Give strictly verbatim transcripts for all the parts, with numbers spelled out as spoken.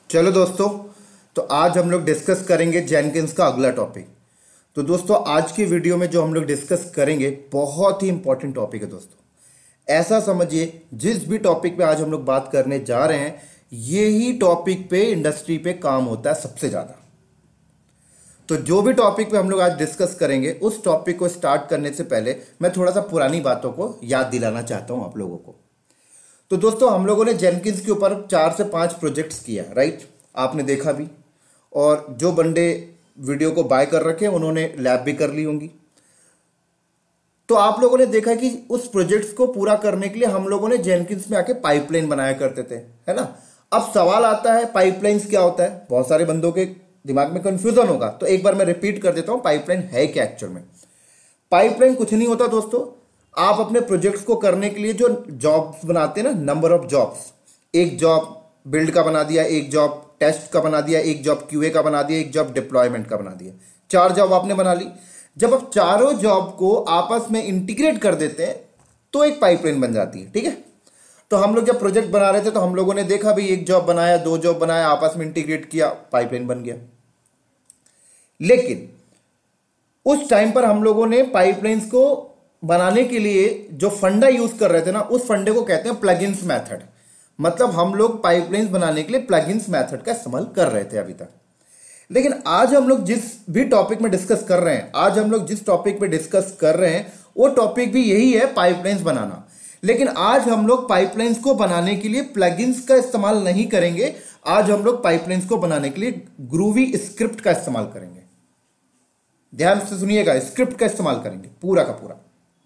चलो दोस्तों, तो आज हम लोग डिस्कस करेंगे जेनकिंस का अगला टॉपिक। तो दोस्तों आज की वीडियो में जो हम लोग डिस्कस करेंगे बहुत ही इंपॉर्टेंट टॉपिक है दोस्तों। ऐसा समझिए जिस भी टॉपिक पे आज हम लोग बात करने जा रहे हैं ये ही टॉपिक पे इंडस्ट्री पे काम होता है सबसे ज्यादा। तो जो भी टॉपिक पे हम लोग आज डिस्कस करेंगे उस टॉपिक को स्टार्ट करने से पहले मैं थोड़ा सा पुरानी बातों को याद दिलाना चाहता हूं आप लोगों को। तो दोस्तों हम लोगों ने जेनकिंस के ऊपर चार से पांच प्रोजेक्ट्स किया, राइट? आपने देखा भी, और जो बंदे वीडियो को बाय कर रखे उन्होंने लैब भी कर ली होंगी। तो आप लोगों ने देखा कि उस प्रोजेक्ट्स को पूरा करने के लिए हम लोगों ने जेनकिंस में आके पाइपलाइन बनाया करते थे, है ना। अब सवाल आता है पाइपलाइंस क्या होता है, बहुत सारे बंदों के दिमाग में कंफ्यूजन होगा, तो एक बार मैं रिपीट कर देता हूं पाइपलाइन है क्या एक्चुअल में। पाइपलाइन कुछ नहीं होता दोस्तों, आप अपने प्रोजेक्ट्स को करने के लिए जो जॉब्स बनाते हैं ना, नंबर ऑफ जॉब्स, एक जॉब बिल्ड का बना दिया, एक जॉब टेस्ट का बना दिया, एक जॉब क्यूए का बना दिया, एक जॉब डिप्लॉयमेंट का बना दिया, चार जॉब आपने बना ली। जब आप चारों जॉब को आपस में इंटीग्रेट कर देते हैं तो एक पाइपलाइन बन जाती है, ठीक है। तो हम लोग जब प्रोजेक्ट बना रहे थे तो हम लोगों ने देखा भाई एक जॉब बनाया, दो जॉब बनाया, आपस में इंटीग्रेट किया, पाइपलाइन बन गया। लेकिन उस टाइम पर हम लोगों ने पाइपलाइंस को बनाने के लिए जो फंडा यूज कर रहे थे ना, उस फंडे को कहते हैं प्लगइन्स मेथड। मतलब हम लोग पाइपलाइंस बनाने के लिए प्लगइन्स मेथड का इस्तेमाल कर रहे थे अभी तक। लेकिन आज हम लोग जिस भी टॉपिक में डिस्कस कर रहे हैं आज हम लोग जिस टॉपिक पे डिस्कस कर रहे हैं वो टॉपिक भी यही है, पाइपलाइंस बनाना। लेकिन आज हम लोग पाइपलाइंस को बनाने के लिए प्लगइन्स का इस्तेमाल नहीं करेंगे। आज हम लोग पाइपलाइंस को बनाने के लिए ग्रूवी स्क्रिप्ट का इस्तेमाल करेंगे। ध्यान से सुनिएगा, स्क्रिप्ट का इस्तेमाल करेंगे पूरा का पूरा।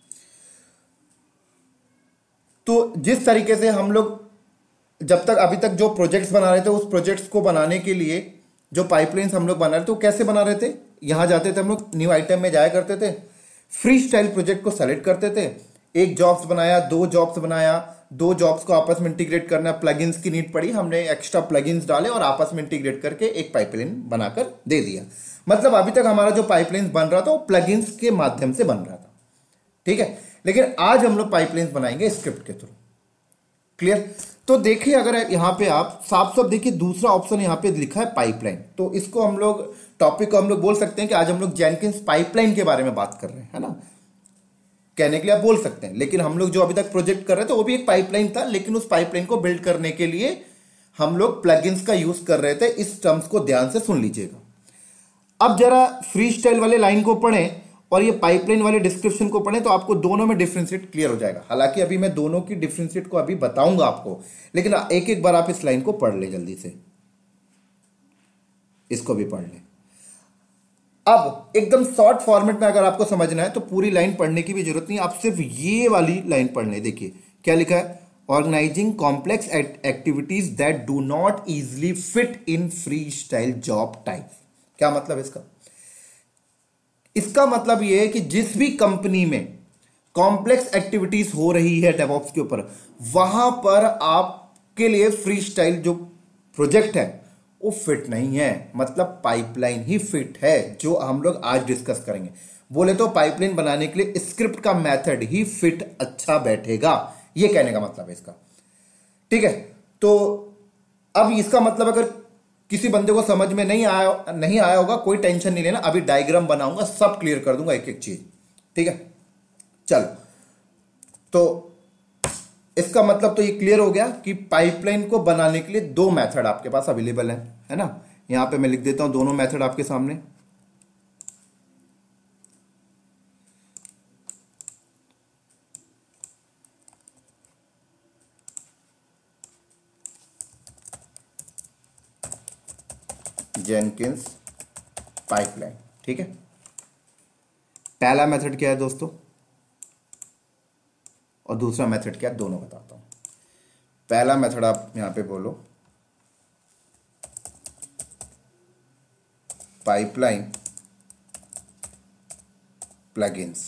तो जिस तरीके से हम लोग जब तक अभी तक जो प्रोजेक्ट्स बना रहे थे उस प्रोजेक्ट्स को बनाने के लिए जो पाइपलाइंस हम लोग बना रहे थे वो कैसे बना रहे थे, यहां जाते थे हम लोग, न्यू आइटम में जाया करते थे, फ्री स्टाइल प्रोजेक्ट को सेलेक्ट करते थे, एक जॉब्स बनाया, दो जॉब्स बनाया, दो जॉब्स को आपस में इंटीग्रेट करना, प्लगइन्स की नीड पड़ी, हमने एक्स्ट्रा प्लगइन्स डाले और आपस में इंटीग्रेट करके एक पाइपलाइन बनाकर दे दिया। मतलब अभी तक हमारा जो पाइपलाइन बन रहा था वो प्लगइन्स के माध्यम से बन रहा था, ठीक है। लेकिन आज हम लोग पाइपलाइंस बनाएंगे स्क्रिप्ट के थ्रू। क्लियर? तो देखिए, अगर यहां पे आप साफ साफ देखिए, दूसरा ऑप्शन यहां पे लिखा है पाइपलाइन। तो इसको हम लोग टॉपिक को हम लोग बोल सकते हैं कि आज हम लोग जेनकिंस पाइपलाइन के बारे में बात कर रहे हैं, है ना। कहने के लिए आप बोल सकते हैं, लेकिन हम लोग जो अभी तक प्रोजेक्ट कर रहे थे वो भी एक पाइपलाइन था, लेकिन उस पाइपलाइन को बिल्ड करने के लिए हम लोग प्लगइन्स का यूज कर रहे थे। इस टर्म्स को ध्यान से सुन लीजिएगा। अब जरा फ्री स्टाइल वाले लाइन को पढ़ें और ये पाइपलाइन वाले डिस्क्रिप्शन को पढ़ें तो आपको दोनों में डिफरेंशिएट क्लियर हो जाएगा। हालांकि अभी मैं दोनों की डिफरेंशिएट को अभी बताऊंगा आपको, लेकिन एक एक बार आप इस लाइन को पढ़ ले जल्दी से, इसको भी पढ़ ले। अब एकदम शॉर्ट फॉर्मेट में अगर आपको समझना है तो पूरी लाइन पढ़ने की भी जरूरत नहीं, आप सिर्फ ये वाली लाइन पढ़ ले। देखिए क्या लिखा है, organizing complex activities that do not easily fit in free style job type. क्या मतलब इसका? इसका मतलब यह है कि जिस भी कंपनी में कॉम्प्लेक्स एक्टिविटीज हो रही है डेवऑप्स के ऊपर, वहां पर आपके लिए फ्री स्टाइल जो प्रोजेक्ट है वो फिट नहीं है। मतलब पाइपलाइन ही फिट है जो हम लोग आज डिस्कस करेंगे। बोले तो पाइपलाइन बनाने के लिए स्क्रिप्ट का मेथड ही फिट अच्छा बैठेगा, ये कहने का मतलब है इसका, ठीक है। तो अब इसका मतलब अगर किसी बंदे को समझ में नहीं आया नहीं आया होगा, कोई टेंशन नहीं लेना, अभी डायग्राम बनाऊंगा, सब क्लियर कर दूंगा एक एक चीज, ठीक है। चलो, तो इसका मतलब तो ये क्लियर हो गया कि पाइपलाइन को बनाने के लिए दो मेथड आपके पास अवेलेबल है, है ना। यहां पे मैं लिख देता हूं दोनों मेथड आपके सामने। जेनकिंस पाइपलाइन, ठीक है। पहला मेथड क्या है दोस्तों और दूसरा मेथड क्या है, दोनों बताता हूं। पहला मेथड आप यहां पे बोलो पाइपलाइन प्लगइन्स,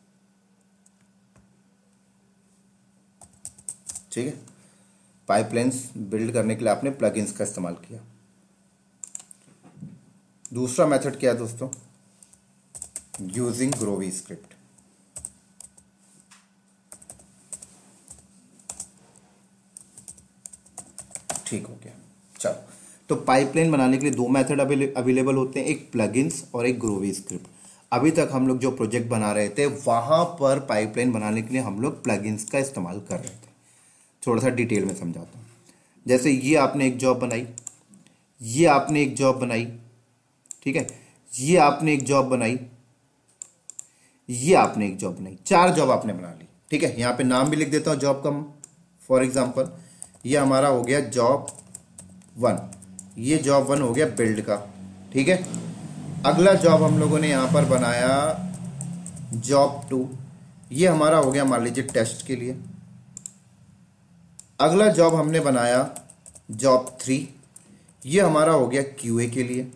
ठीक है। पाइपलाइंस बिल्ड करने के लिए आपने प्लगइन्स का इस्तेमाल किया। दूसरा मेथड क्या है दोस्तों, यूजिंग ग्रोवी स्क्रिप्ट। ठीक हो गया, चलो तो पाइपलाइन बनाने के लिए दो मेथड अवेलेबल होते हैं, एक प्लगइन्स और एक ग्रोवी स्क्रिप्ट। अभी तक हम लोग जो प्रोजेक्ट बना रहे थे वहाँ पर पाइपलाइन बनाने के लिए हम लोग प्लगइन्स का इस्तेमाल कर रहे थे। थोड़ा सा डिटेल में समझाता हूँ। जैसे ये आपने एक जॉब बनाई, ये आपने एक जॉब बनाई, ठीक है, ये आपने एक जॉब बनाई, ये आपने एक जॉब बनाई, चार जॉब आपने बना ली, ठीक है। यहाँ पे नाम भी लिख देता हूँ जॉब का। फॉर एग्जांपल ये हमारा हो गया जॉब वन, ये जॉब वन हो गया बिल्ड का, ठीक है। अगला जॉब हम लोगों ने यहाँ पर बनाया जॉब टू, ये हमारा हो गया मान लीजिए टेस्ट के लिए। अगला जॉब हमने बनाया जॉब थ्री, ये हमारा हो गया क्यूए के लिए।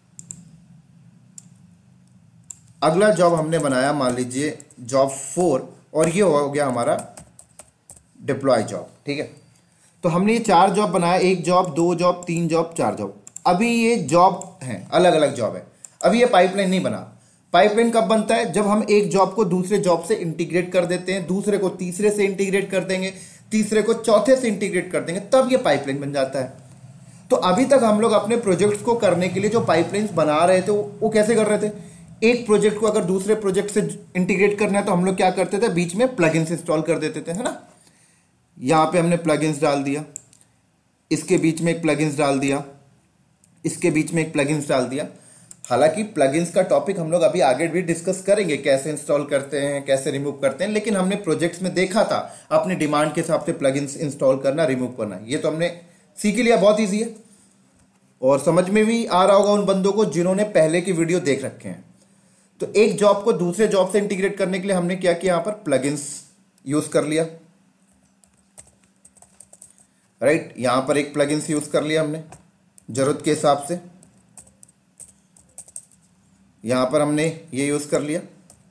अगला जॉब हमने बनाया मान लीजिए जॉब फोर, और ये हो गया हमारा डिप्लॉय जॉब, ठीक है। तो हमने ये चार जॉब बनाया, एक जॉब, दो जॉब, तीन जॉब, चार जॉब। अभी ये जॉब हैं, अलग अलग जॉब है। अभी ये पाइपलाइन नहीं बना। पाइपलाइन कब बनता है? जब हम एक जॉब को दूसरे जॉब से इंटीग्रेट कर देते हैं, दूसरे को तीसरे से इंटीग्रेट कर देंगे, तीसरे को चौथे से इंटीग्रेट कर देंगे, तब ये पाइपलाइन बन जाता है। तो अभी तक हम लोग अपने प्रोजेक्ट्स को करने के लिए जो पाइपलाइंस बना रहे थे वो कैसे कर रहे थे? एक प्रोजेक्ट को अगर दूसरे प्रोजेक्ट से इंटीग्रेट करना है तो हम लोग क्या करते थे? बीच में प्लगइन्स इंस्टॉल कर देते थे, है ना। यहां पे हमने प्लगइन्स डाल दिया, इसके बीच में एक प्लगइन्स डाल दिया, इसके बीच में एक प्लगइन्स डाल दिया। हालांकि प्लगइन्स का टॉपिक हम लोग अभी आगे भी डिस्कस करेंगे, कैसे इंस्टॉल करते हैं, कैसे रिमूव करते हैं, लेकिन हमने प्रोजेक्ट्स में देखा था अपने डिमांड के हिसाब से प्लगइन्स इंस्टॉल करना, रिमूव करना, ये तो हमने सीख लिया। बहुत ईजी है और समझ में भी आ रहा होगा उन बंदों को जिन्होंने पहले की वीडियो देख रखे हैं। तो एक जॉब को दूसरे जॉब से इंटीग्रेट करने के लिए हमने क्या किया? यहां पर प्लगइन्स यूज कर लिया, राइट। यहां पर एक प्लगइन्स यूज कर लिया हमने जरूरत के हिसाब से, यहां पर हमने ये यूज कर लिया,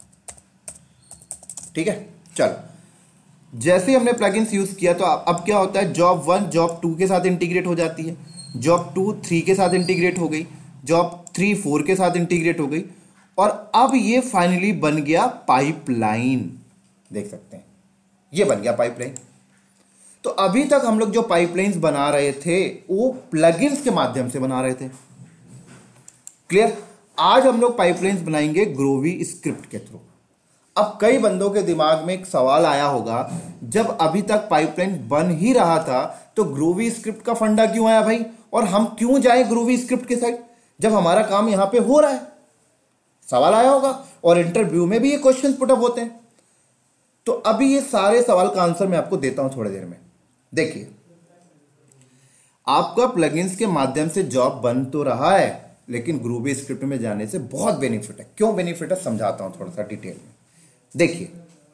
ठीक है। चलो, जैसे हमने प्लगइन्स यूज किया तो अब क्या होता है? जॉब वन जॉब टू के साथ इंटीग्रेट हो जाती है, जॉब टू थ्री के साथ इंटीग्रेट हो गई, जॉब थ्री फोर के साथ इंटीग्रेट हो गई, और अब ये फाइनली बन गया पाइपलाइन। देख सकते हैं ये बन गया पाइपलाइन। तो अभी तक हम लोग जो पाइपलाइंस बना रहे थे वो प्लगइन्स के माध्यम से बना रहे थे। क्लियर? आज हम लोग पाइपलाइंस बनाएंगे ग्रोवी स्क्रिप्ट के थ्रू। अब कई बंदों के दिमाग में एक सवाल आया होगा, जब अभी तक पाइपलाइन बन ही रहा था तो ग्रोवी स्क्रिप्ट का फंडा क्यों आया भाई, और हम क्यों जाए ग्रोवी स्क्रिप्ट के साइड जब हमारा काम यहां पे हो रहा है? सवाल आया होगा और इंटरव्यू में भी ये क्वेश्चन पुटअप होते हैं। तो अभी ये सारे सवाल का आंसर मैं आपको देता हूं थोड़ी देर में। देखिए, आपका प्लगइन्स के माध्यम से जॉब बन तो रहा है, लेकिन ग्रोवी स्क्रिप्ट में जाने से बहुत बेनिफिट है। क्यों बेनिफिट है समझाता हूं थोड़ा सा डिटेल में। देखिए,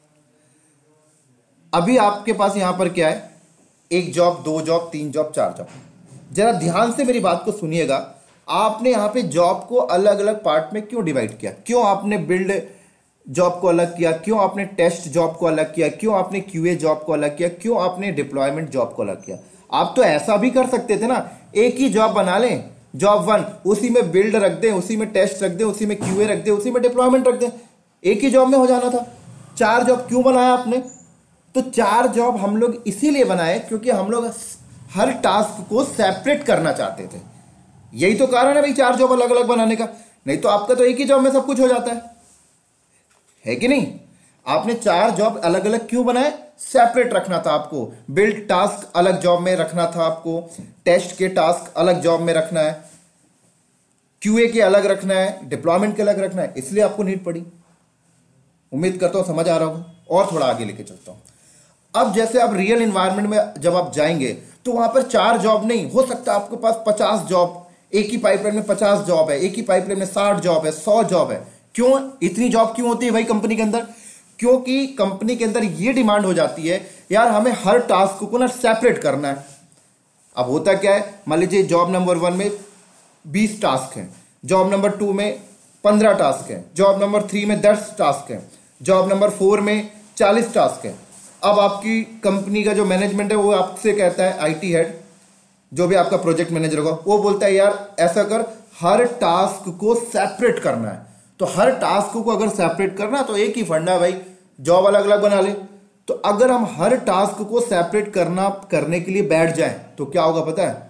अभी आपके पास यहां पर क्या है? एक जॉब, दो जॉब, तीन जॉब, चार जॉब। जरा ध्यान से मेरी बात को सुनिएगा। आपने यहां पे जॉब को अलग अलग पार्ट में क्यों डिवाइड किया? क्यों आपने बिल्ड जॉब को अलग किया? क्यों आपने टेस्ट जॉब को अलग किया? क्यों आपने क्यूए जॉब को अलग किया? क्यों आपने डिप्लॉयमेंट जॉब को अलग किया? आप तो ऐसा भी कर सकते थे ना, एक ही जॉब बना लें, जॉब वन, उसी में बिल्ड रख दें, उसी में टेस्ट रख दें, उसी में क्यूए रख दें, उसी में डिप्लॉयमेंट रख दें, एक ही जॉब में हो जाना था। चार जॉब क्यों बनाया आपने? तो चार जॉब हम लोग इसीलिए बनाए क्योंकि हम लोग हर टास्क को सेपरेट करना चाहते थे। यही तो कारण है भाई चार जॉब अलग अलग बनाने का। नहीं तो आपका तो एक ही जॉब में सब कुछ हो जाता है, है कि नहीं? आपने चार जॉब अलग अलग क्यों बनाए? सेपरेट रखना था आपको। बिल्ड टास्क अलग जॉब में रखना था आपको, टेस्ट के टास्क अलग जॉब में रखना है, क्यूए के अलग रखना है, डिप्लॉयमेंट के अलग रखना है, इसलिए आपको नीड पड़ी। उम्मीद करता हूं समझ आ रहा होगा। और थोड़ा आगे लेके चलता हूं। अब जैसे आप रियल एनवायरनमेंट में जब आप जाएंगे तो वहां पर चार जॉब नहीं हो सकता, आपके पास पचास जॉब, एक ही पाइपलाइन में पचास जॉब है, एक ही पाइपलाइन में साठ जॉब है, सौ जॉब है। क्यों इतनी जॉब क्यों होती है भाई कंपनी के अंदर? क्योंकि कंपनी के अंदर ये डिमांड हो जाती है, यार हमें हर टास्क को ना सेपरेट करना है। अब होता क्या है, मान लीजिए जॉब नंबर वन में बीस टास्क हैं, जॉब नंबर टू में पंद्रह टास्क हैं, जॉब नंबर थ्री में दस टास्क हैं, जॉब नंबर फोर में चालीस टास्क हैं। अब आपकी कंपनी का जो मैनेजमेंट है वो आपसे कहता है, आईटी हेड जो भी आपका प्रोजेक्ट मैनेजर होगा वो बोलता है यार ऐसा कर, हर टास्क को सेपरेट करना है। तो हर टास्क को अगर सेपरेट करना तो एक ही फंडा भाई, जॉब अलग अलग बना ले। तो अगर हम हर टास्क को सेपरेट करना करने के लिए बैठ जाएं तो क्या होगा पता है?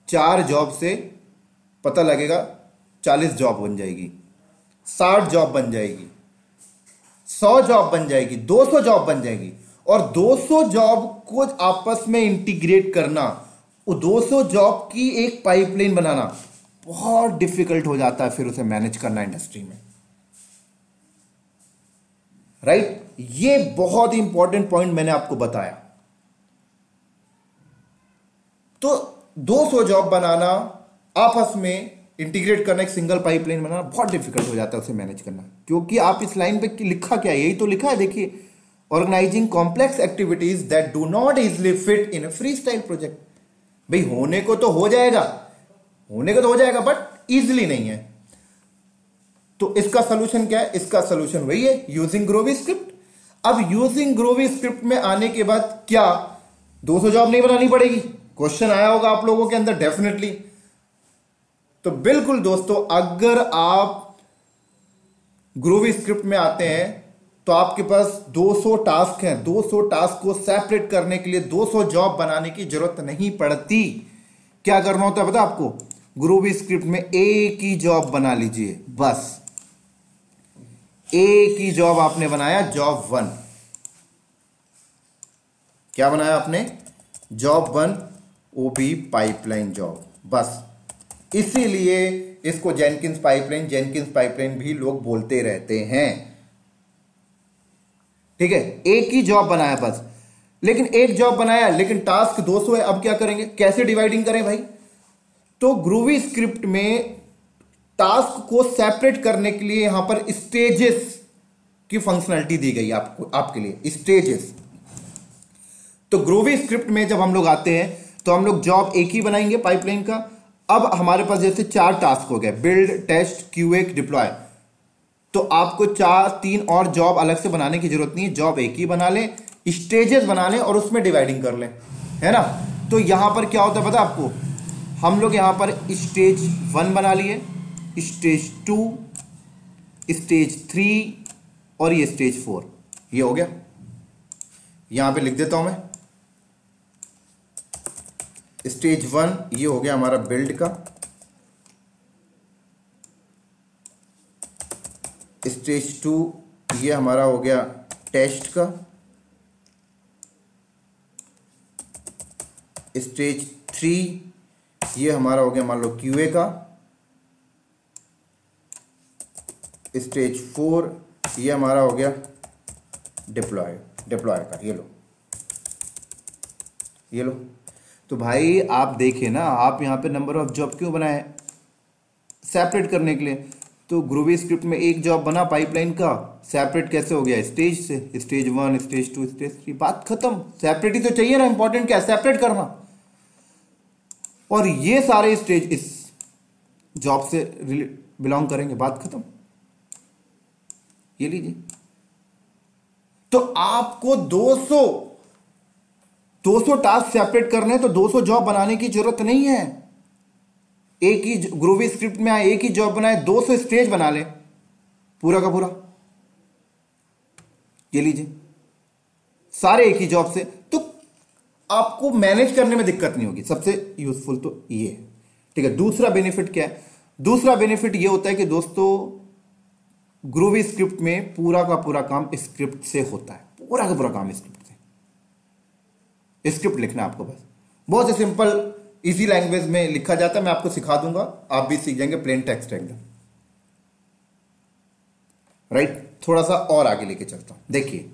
चार जॉब से पता लगेगा चालीस जॉब बन जाएगी, साठ जॉब बन जाएगी, सौ जॉब बन जाएगी, दो सौ जॉब बन जाएगी। और दो सौ जॉब को आपस में इंटीग्रेट करना, वो दो सौ जॉब की एक पाइपलाइन बनाना बहुत डिफिकल्ट हो जाता है, फिर उसे मैनेज करना इंडस्ट्री में, राइट। ये बहुत ही इंपॉर्टेंट पॉइंट मैंने आपको बताया। तो दो सौ जॉब बनाना, आपस में इंटीग्रेट करना, एक सिंगल पाइपलाइन बनाना बहुत डिफिकल्ट हो जाता है उसे मैनेज करना, क्योंकि आप इस लाइन पे लिखा क्या है, यही तो लिखा है, देखिए, organising complex activities that do not easily fit in a free style project. भाई होने को तो हो जाएगा, होने को तो हो जाएगा, बट इजिली नहीं है। तो इसका सोल्यूशन क्या है? इसका सोल्यूशन वही है, यूजिंग ग्रोवी स्क्रिप्ट। अब यूजिंग ग्रोवी स्क्रिप्ट में आने के बाद क्या दो सौ जॉब नहीं बनानी पड़ेगी? क्वेश्चन आया होगा आप लोगों के अंदर डेफिनेटली। तो बिल्कुल दोस्तों, अगर आप ग्रोवी स्क्रिप्ट में आते हैं तो आपके पास दो सौ टास्क हैं, दो सौ टास्क को सेपरेट करने के लिए दो सौ जॉब बनाने की जरूरत नहीं पड़ती। क्या करना होता है पता आपको? ग्रोवी स्क्रिप्ट में एक ही जॉब बना लीजिए, बस एक ही जॉब आपने बनाया, जॉब वन। क्या बनाया आपने? जॉब वन, वो भी पाइपलाइन जॉब, बस। इसीलिए इसको जेनकिंस पाइपलाइन, जेनकिंस पाइपलाइन भी लोग बोलते रहते हैं, ठीक है। एक ही जॉब बनाया बस, लेकिन एक जॉब बनाया, लेकिन टास्क दो सौ है। अब क्या करेंगे? कैसे डिवाइडिंग करें भाई? तो ग्रूवी स्क्रिप्ट में टास्क को सेपरेट करने के लिए यहां पर स्टेजेस की फंक्शनलिटी दी गई आपको, आपके लिए स्टेजेस। तो ग्रूवी स्क्रिप्ट में जब हम लोग आते हैं तो हम लोग जॉब एक ही बनाएंगे पाइपलाइन का। अब हमारे पास जैसे चार टास्क हो गए, बिल्ड, टेस्ट, क्यूए, डिप्लॉय। तो आपको चार तीन और जॉब अलग से बनाने की जरूरत नहीं है, जॉब एक ही बना लें, स्टेजेस बना लें और उसमें डिवाइडिंग कर लें, है ना। तो यहां पर क्या होता है पता आपको? हम लोग यहां पर स्टेज वन बना लिए, स्टेज टू, स्टेज थ्री और ये स्टेज फोर। ये हो गया। यहां पे लिख देता हूं मैं, स्टेज वन ये हो गया हमारा बिल्ड का, स्टेज टू ये हमारा हो गया टेस्ट का, स्टेज थ्री ये हमारा हो गया मान लो क्यूए का, स्टेज फोर ये हमारा हो गया डिप्लॉय, डिप्लॉय का। ये लो, ये लो। तो भाई आप देखिए ना, आप यहां पे नंबर ऑफ जॉब क्यों बनाए? सेपरेट करने के लिए। तो ग्रूवी स्क्रिप्ट में एक जॉब बना पाइपलाइन का, सेपरेट कैसे हो गया? स्टेज से, stage one, stage two, stage three, बात खत्म। सेपरेट ही तो चाहिए ना, इंपॉर्टेंट क्या है? सेपरेट करना। और ये सारे स्टेज इस जॉब से बिलोंग करेंगे, बात खत्म। ये लीजिए। तो आपको दो सौ दो सौ टास्क सेपरेट करने हैं, तो दो सौ जॉब बनाने की जरूरत नहीं है। एक ही ग्रूवी स्क्रिप्ट में आए, एक ही जॉब बनाए, दो सौ स्टेज बना ले पूरा का पूरा। ये लीजिए, सारे एक ही जॉब से, तो आपको मैनेज करने में दिक्कत नहीं होगी। सबसे यूजफुल तो ये है, ठीक है। दूसरा बेनिफिट क्या है? दूसरा बेनिफिट ये होता है कि दोस्तों ग्रूवी स्क्रिप्ट में पूरा का पूरा काम स्क्रिप्ट से होता है, पूरा का पूरा काम स्क्रिप्ट से। स्क्रिप्ट लिखना है आपको, बस बहुत ही सिंपल इजी लैंग्वेज में लिखा जाता है। मैं आपको सिखा दूंगा, आप भी सीख जाएंगे प्लेन टेक्स्ट एकदम, राइट। थोड़ा सा और आगे लेके चलता हूं। देखिए,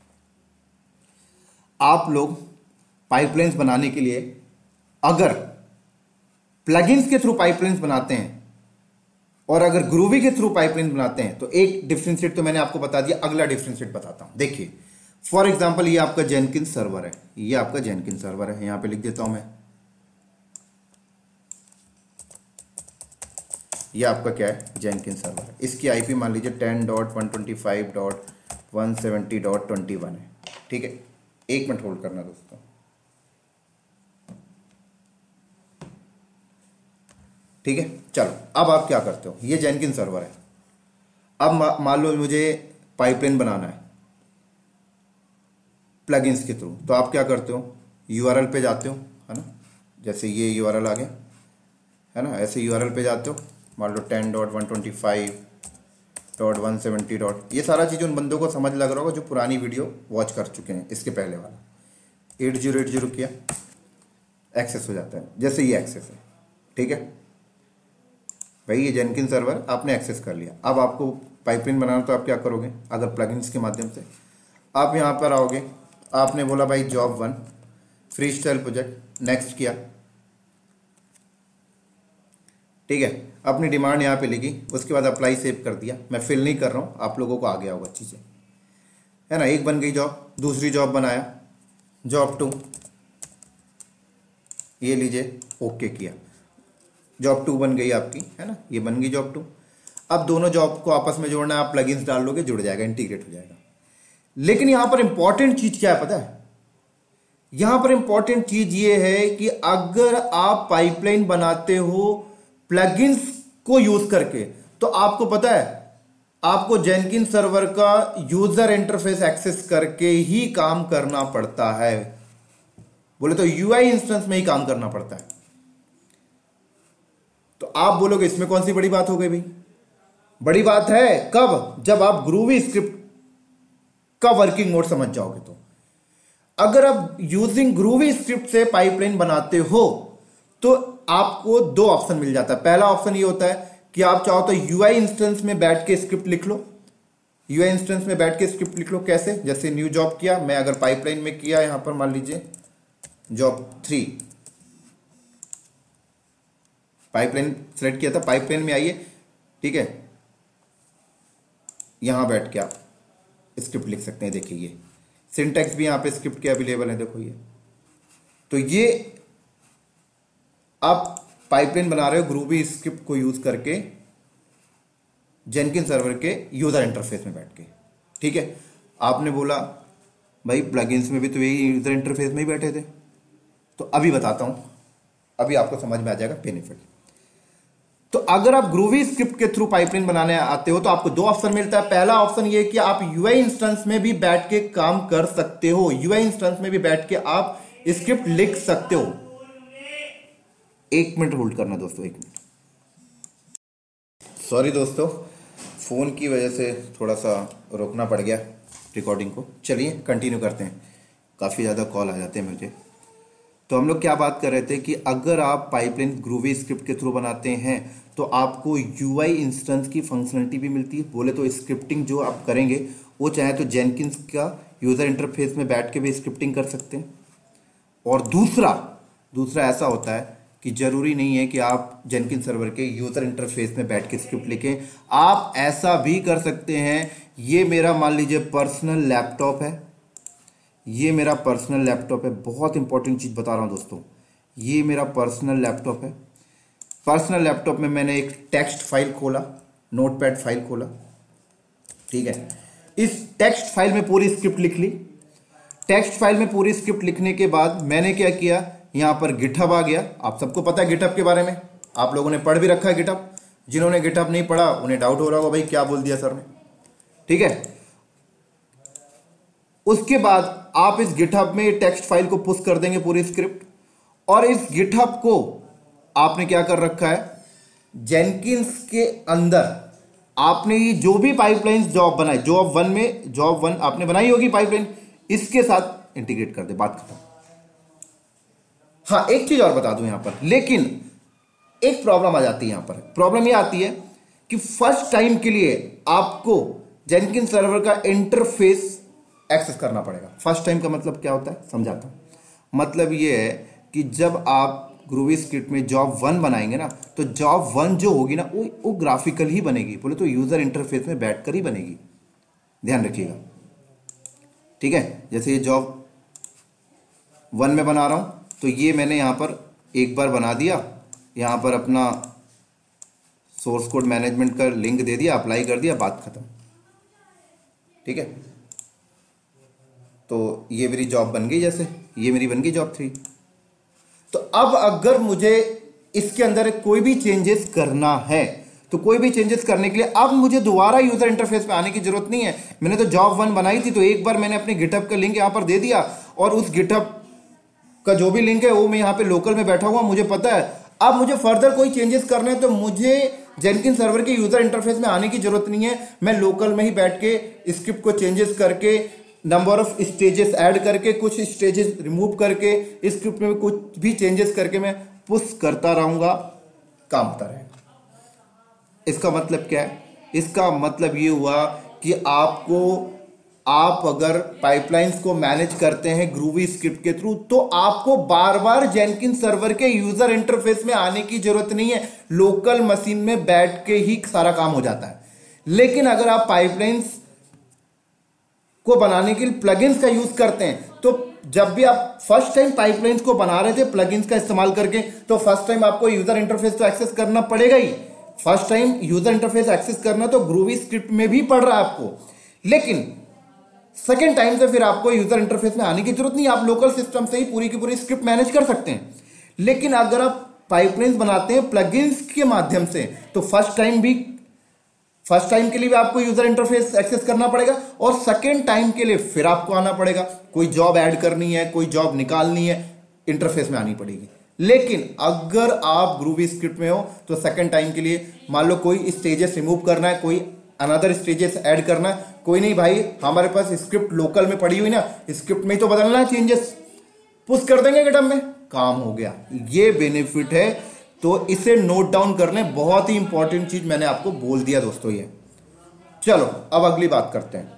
आप लोग पाइपलाइंस बनाने के लिए अगर प्लगइन्स के थ्रू पाइपलाइंस बनाते हैं और अगर ग्रूवी के थ्रू पाइपलाइन बनाते हैं, तो एक डिफरेंशिएट तो मैंने आपको बता दिया, अगला डिफरेंशिएट बताता हूं। देखिए, फॉर एग्जांपल ये आपका जेनकिंस सर्वर है, ये आपका जेनकिंस सर्वर है, यहां पे लिख देता हूं मैं, ये आपका क्या है? जेनकिंस सर्वर है। इसकी आईपी मान लीजिए ten dot one twenty five dot one seventy dot twenty one है, ठीक है। एक मिनट होल्ड करना दोस्तों। ठीक है, चलो अब आप क्या करते हो? ये जेनकिंस सर्वर है। अब मान लो मुझे पाइपलाइन बनाना है प्लगइन्स के थ्रू, तो आप क्या करते हो? यूआरएल पे जाते हो, है ना। जैसे ये यूआरएल आ गया, है ना। ऐसे यूआरएल पे जाते हो, मान लो ten dot one twenty five dot one seventy dot, ये सारा चीज़ उन बंदों को समझ लग रहा होगा जो पुरानी वीडियो वॉच कर चुके हैं। इसके पहले वाला एट जीरो एट जीरो किया, एक्सेस हो जाता है, जैसे ये एक्सेस है, ठीक है भाई। ये जेनकिन सर्वर आपने एक्सेस कर लिया। अब आपको पाइपलाइन बनाना, तो आप क्या करोगे, अगर प्लगइन्स के माध्यम से आप यहाँ पर आओगे, आपने बोला भाई job one free style project, next किया, ठीक है। अपनी डिमांड यहाँ पे लिखी, उसके बाद अप्लाई सेव कर दिया। मैं फिल नहीं कर रहा हूँ, आप लोगों को आ गया होगा चीज़ें, है ना। एक बन गई जॉब, दूसरी जॉब बनाया, जॉब टू, ये लीजिए ओके किया, जॉब टू बन गई आपकी, है ना, ये बन गई जॉब टू। अब दोनों जॉब को आपस में जोड़ना है, आप प्लगइन्स डाल लोगे, जुड़ जाएगा, इंटीग्रेट हो जाएगा। लेकिन यहां पर इंपॉर्टेंट चीज क्या है पता है, यहां पर इंपॉर्टेंट चीज ये है कि अगर आप पाइपलाइन बनाते हो प्लगइन्स को यूज करके, तो आपको पता है आपको जेनकिन सर्वर का यूजर इंटरफेस एक्सेस करके ही काम करना पड़ता है। बोले तो यूआई इंस्टेंस में ही काम करना पड़ता है। तो आप बोलोगे इसमें कौन सी बड़ी बात हो गई भाई? बड़ी बात है कब, जब आप ग्रूवी स्क्रिप्ट का वर्किंग मोड समझ जाओगे। तो अगर आप यूजिंग ग्रूवी स्क्रिप्ट से पाइपलाइन बनाते हो तो आपको दो ऑप्शन मिल जाता है। पहला ऑप्शन ये होता है कि आप चाहो तो यूआई इंस्टेंस में बैठ के स्क्रिप्ट लिख लो, यूआई इंस्टेंस में बैठ के स्क्रिप्ट लिख लो। कैसे? जैसे न्यू जॉब किया, मैं अगर पाइपलाइन में किया, यहां पर मान लीजिए जॉब थ्री, पाइपलाइन सेलेक्ट किया था, पाइपलाइन में आइए, ठीक है, यहां बैठ के आप स्क्रिप्ट लिख सकते हैं। देखिए ये सिंटैक्स भी यहां पे स्क्रिप्ट के अवेलेबल है, देखो ये। तो ये आप पाइपलाइन बना रहे हो ग्रूवी स्क्रिप्ट को यूज करके जेनकिन सर्वर के यूजर इंटरफेस में बैठ के, ठीक है। आपने बोला भाई प्लगइन्स में भी तो यही यूजर इंटरफेस में ही बैठे थे। तो अभी बताता हूं, अभी आपको समझ में आ जाएगा बेनिफिट। तो अगर आप ग्रूवी स्क्रिप्ट के थ्रू पाइपलाइन बनाने आते हो तो आपको दो ऑप्शन मिलता है। पहला ऑप्शन ये कि आप यूआई इंस्टेंस में भी बैठ के काम कर सकते हो, यूआई इंस्टेंस में भी बैठ के आप स्क्रिप्ट लिख सकते हो। एक मिनट होल्ड करना दोस्तों, एक मिनट। सॉरी दोस्तों, फोन की वजह से थोड़ा सा रोकना पड़ गया रिकॉर्डिंग को। चलिए कंटिन्यू करते हैं, काफ़ी ज़्यादा कॉल आ जाते हैं मुझे। तो हम लोग क्या बात कर रहे थे कि अगर आप पाइपलाइन ग्रूवी स्क्रिप्ट के थ्रू बनाते हैं तो आपको यूआई इंस्टेंस की फंक्शनलिटी भी मिलती है। बोले तो स्क्रिप्टिंग जो आप करेंगे वो चाहे तो जेनकिंस का यूज़र इंटरफेस में बैठ के भी स्क्रिप्टिंग कर सकते हैं। और दूसरा दूसरा ऐसा होता है कि जरूरी नहीं है कि आप जेनकिन सर्वर के यूजर इंटरफेस में बैठ के स्क्रिप्ट लिखें, आप ऐसा भी कर सकते हैं। ये मेरा मान लीजिए पर्सनल लैपटॉप है, ये मेरा पर्सनल लैपटॉप है। बहुत इंपॉर्टेंट चीज बता रहा हूं दोस्तों, ये मेरा पर्सनल लैपटॉप है। पर्सनल लैपटॉप में मैंने एक टेक्स्ट फाइल खोला, नोटपैड फाइल खोला, ठीक है। इस टेक्स्ट फाइल में पूरी स्क्रिप्ट लिख ली। टेक्स्ट फाइल में पूरी स्क्रिप्ट लिखने के बाद मैंने क्या किया, यहां पर गिटहब आ गया। आप सबको पता है गिटहब के बारे में, आप लोगों ने पढ़ भी रखा है गिटहब। जिन्होंने गिटहब नहीं पढ़ा उन्हें डाउट हो रहा होगा भाई क्या बोल दिया सर ने, ठीक है। उसके बाद आप इस गिटहब में टेक्स्ट फाइल को पुश कर देंगे पूरी स्क्रिप्ट, और इस गिटहब को आपने क्या कर रखा है, जेनकिंस के अंदर आपने ये जो भी पाइपलाइन जॉब बनाई, जॉब वन में जॉब वन आपने बनाई होगी पाइपलाइन, इसके साथ इंटीग्रेट कर दे, बात खत्म। हाँ, एक चीज और बता दूं यहां पर, लेकिन एक प्रॉब्लम आ जाती है यहां पर। प्रॉब्लम ये आती है कि फर्स्ट टाइम के लिए आपको जेनकिन सर्वर का इंटरफेस एक्सेस करना पड़ेगा। फर्स्ट टाइम का मतलब क्या होता है समझाता हूं। मतलब ये है कि जब आप ग्रूवी स्क्रिप्ट में जॉब वन बनाएंगे ना, तो जॉब वन जो होगी ना वो वो ग्राफिकल ही बनेगी, बोले तो यूजर इंटरफेस में बैठकर ही बनेगी, ध्यान रखिएगा, ठीक है। जैसे ये जॉब वन में बना रहा हूं, तो ये मैंने यहां पर एक बार बना दिया, यहां पर अपना सोर्स कोड मैनेजमेंट का लिंक दे दिया, अप्लाई कर दिया, बात खत्म, ठीक है। तो ये मेरी जॉब बन गई, जैसे ये मेरी बन गई जॉब थ्री। तो अब अगर मुझे इसके अंदर कोई भी चेंजेस करना है, तो कोई भी चेंजेस करने के लिए अब मुझे दोबारा यूजर इंटरफेस पे आने की जरूरत नहीं है। मैंने तो जॉब वन बनाई थी, तो एक बार मैंने अपने गिटहब का लिंक यहां पर दे दिया, और उस गिटहब का जो भी लिंक है वो मैं यहाँ पे लोकल में बैठा हुआ, मुझे पता है अब मुझे फर्दर कोई चेंजेस करना है तो मुझे जेनकिन सर्वर के यूजर इंटरफेस में आने की जरूरत नहीं है। मैं लोकल में ही बैठ के स्क्रिप्ट को चेंजेस करके, नंबर ऑफ स्टेजेस ऐड करके, कुछ स्टेजेस रिमूव करके, स्क्रिप्ट में कुछ भी चेंजेस करके मैं पुश करता रहूंगा, काम होता रहेगा। इसका मतलब क्या है? इसका मतलब ये हुआ कि आपको, आप अगर पाइपलाइंस को मैनेज करते हैं ग्रूवी स्क्रिप्ट के थ्रू, तो आपको बार बार जेनकिन सर्वर के यूजर इंटरफेस में आने की जरूरत नहीं है। लोकल मशीन में बैठ के ही सारा काम हो जाता है। लेकिन अगर आप पाइपलाइंस को बनाने के लिए प्लगइन्स का यूज करते हैं, तो जब भी आप फर्स्ट टाइम पाइपलाइंस को बना रहे थे प्लगइन्स का इस्तेमाल करके, तो फर्स्ट टाइम आपको यूजर इंटरफेस तो एक्सेस करना पड़ेगा ही। First time user interface access करना तो ग्रूवी स्क्रिप्ट में भी पड़ रहा है आपको, लेकिन सेकेंड टाइम से फिर आपको यूजर इंटरफेस में आने की जरूरत नहीं। आप लोकल सिस्टम से ही पूरी की पूरी स्क्रिप्ट मैनेज कर सकते हैं। लेकिन अगर आप पाइपलाइंस बनाते हैं प्लगइन्स के माध्यम से, तो फर्स्ट टाइम भी फर्स्ट टाइम के लिए भी आपको यूजर इंटरफेस एक्सेस करना पड़ेगा, और सेकेंड टाइम के लिए फिर आपको आना पड़ेगा। कोई जॉब ऐड करनी है, कोई जॉब निकालनी है, इंटरफेस में आनी पड़ेगी। लेकिन अगर आप ग्रूवी स्क्रिप्ट में हो तो सेकेंड टाइम के लिए मान लो कोई स्टेजेस रिमूव करना है, कोई अनदर स्टेजेस ऐड करना है, कोई नहीं भाई, हमारे पास स्क्रिप्ट लोकल में पड़ी हुई ना, स्क्रिप्ट में ही तो बदलना है, चेंजेस पुश कर देंगे गिटहब में, काम हो गया। ये बेनिफिट है, तो इसे नोट डाउन कर लें। बहुत ही इंपॉर्टेंट चीज मैंने आपको बोल दिया दोस्तों ये। चलो अब अगली बात करते हैं,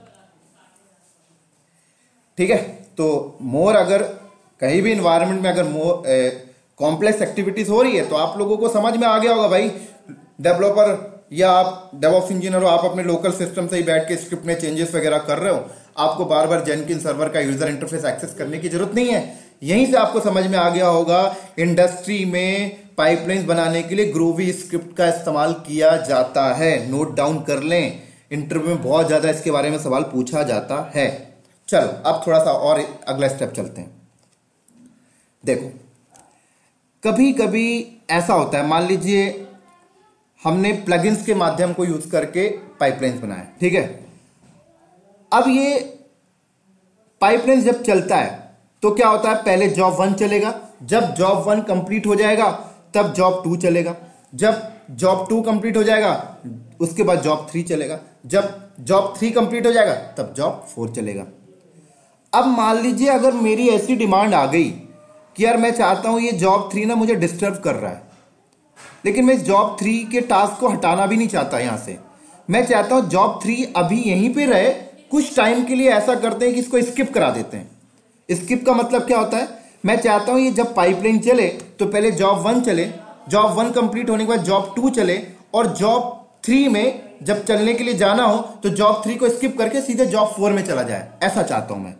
ठीक है। तो मोर अगर कहीं भी इन्वायरमेंट में अगर मोर कॉम्प्लेक्स एक्टिविटीज हो रही है, तो आप लोगों को समझ में आ गया होगा भाई, डेवलपर या आप डेवऑप्स इंजीनियर हो, आप अपने लोकल सिस्टम से ही बैठ के स्क्रिप्ट में चेंजेस वगैरह कर रहे हो, आपको बार बार जेनकिन सर्वर का यूजर इंटरफेस एक्सेस करने की जरूरत नहीं है। यहीं से आपको समझ में आ गया होगा इंडस्ट्री में पाइपलाइंस बनाने के लिए ग्रूवी स्क्रिप्ट का इस्तेमाल किया जाता है। नोट डाउन कर लें, इंटरव्यू में बहुत ज्यादा इसके बारे में सवाल पूछा जाता है। चलो अब थोड़ा सा और अगला स्टेप चलते हैं। देखो, कभी कभी ऐसा होता है, मान लीजिए हमने प्लगइन्स के माध्यम को यूज करके पाइपलाइंस बनाया, ठीक है। अब ये पाइपलाइंस जब चलता है तो क्या होता है, पहले जॉब वन चलेगा, जब जॉब वन कंप्लीट हो जाएगा तब जॉब टू चलेगा, जब जॉब टू कंप्लीट हो जाएगा उसके बाद जॉब थ्री चलेगा, जब जॉब थ्री कंप्लीट हो जाएगा तब जॉब फोर चलेगा। अब मान लीजिए अगर मेरी ऐसी डिमांड आ गई कि यार मैं चाहता हूं ये जॉब थ्री ना मुझे डिस्टर्ब कर रहा है, लेकिन मैं इस जॉब थ्री के टास्क को हटाना भी नहीं चाहता यहां से, मैं चाहता हूं जॉब थ्री अभी यहीं पे रहे, कुछ टाइम के लिए ऐसा करते हैं कि इसको स्किप करा देते हैं। स्किप का मतलब क्या होता है, मैं चाहता हूं ये जब पाइपलाइन चले तो पहले जॉब वन चले, जॉब वन कंप्लीट होने के बाद जॉब टू चले, और जॉब थ्री में जब चलने के लिए जाना हो तो जॉब थ्री को स्किप करके सीधे जॉब फोर में चला जाए, ऐसा चाहता हूं मैं।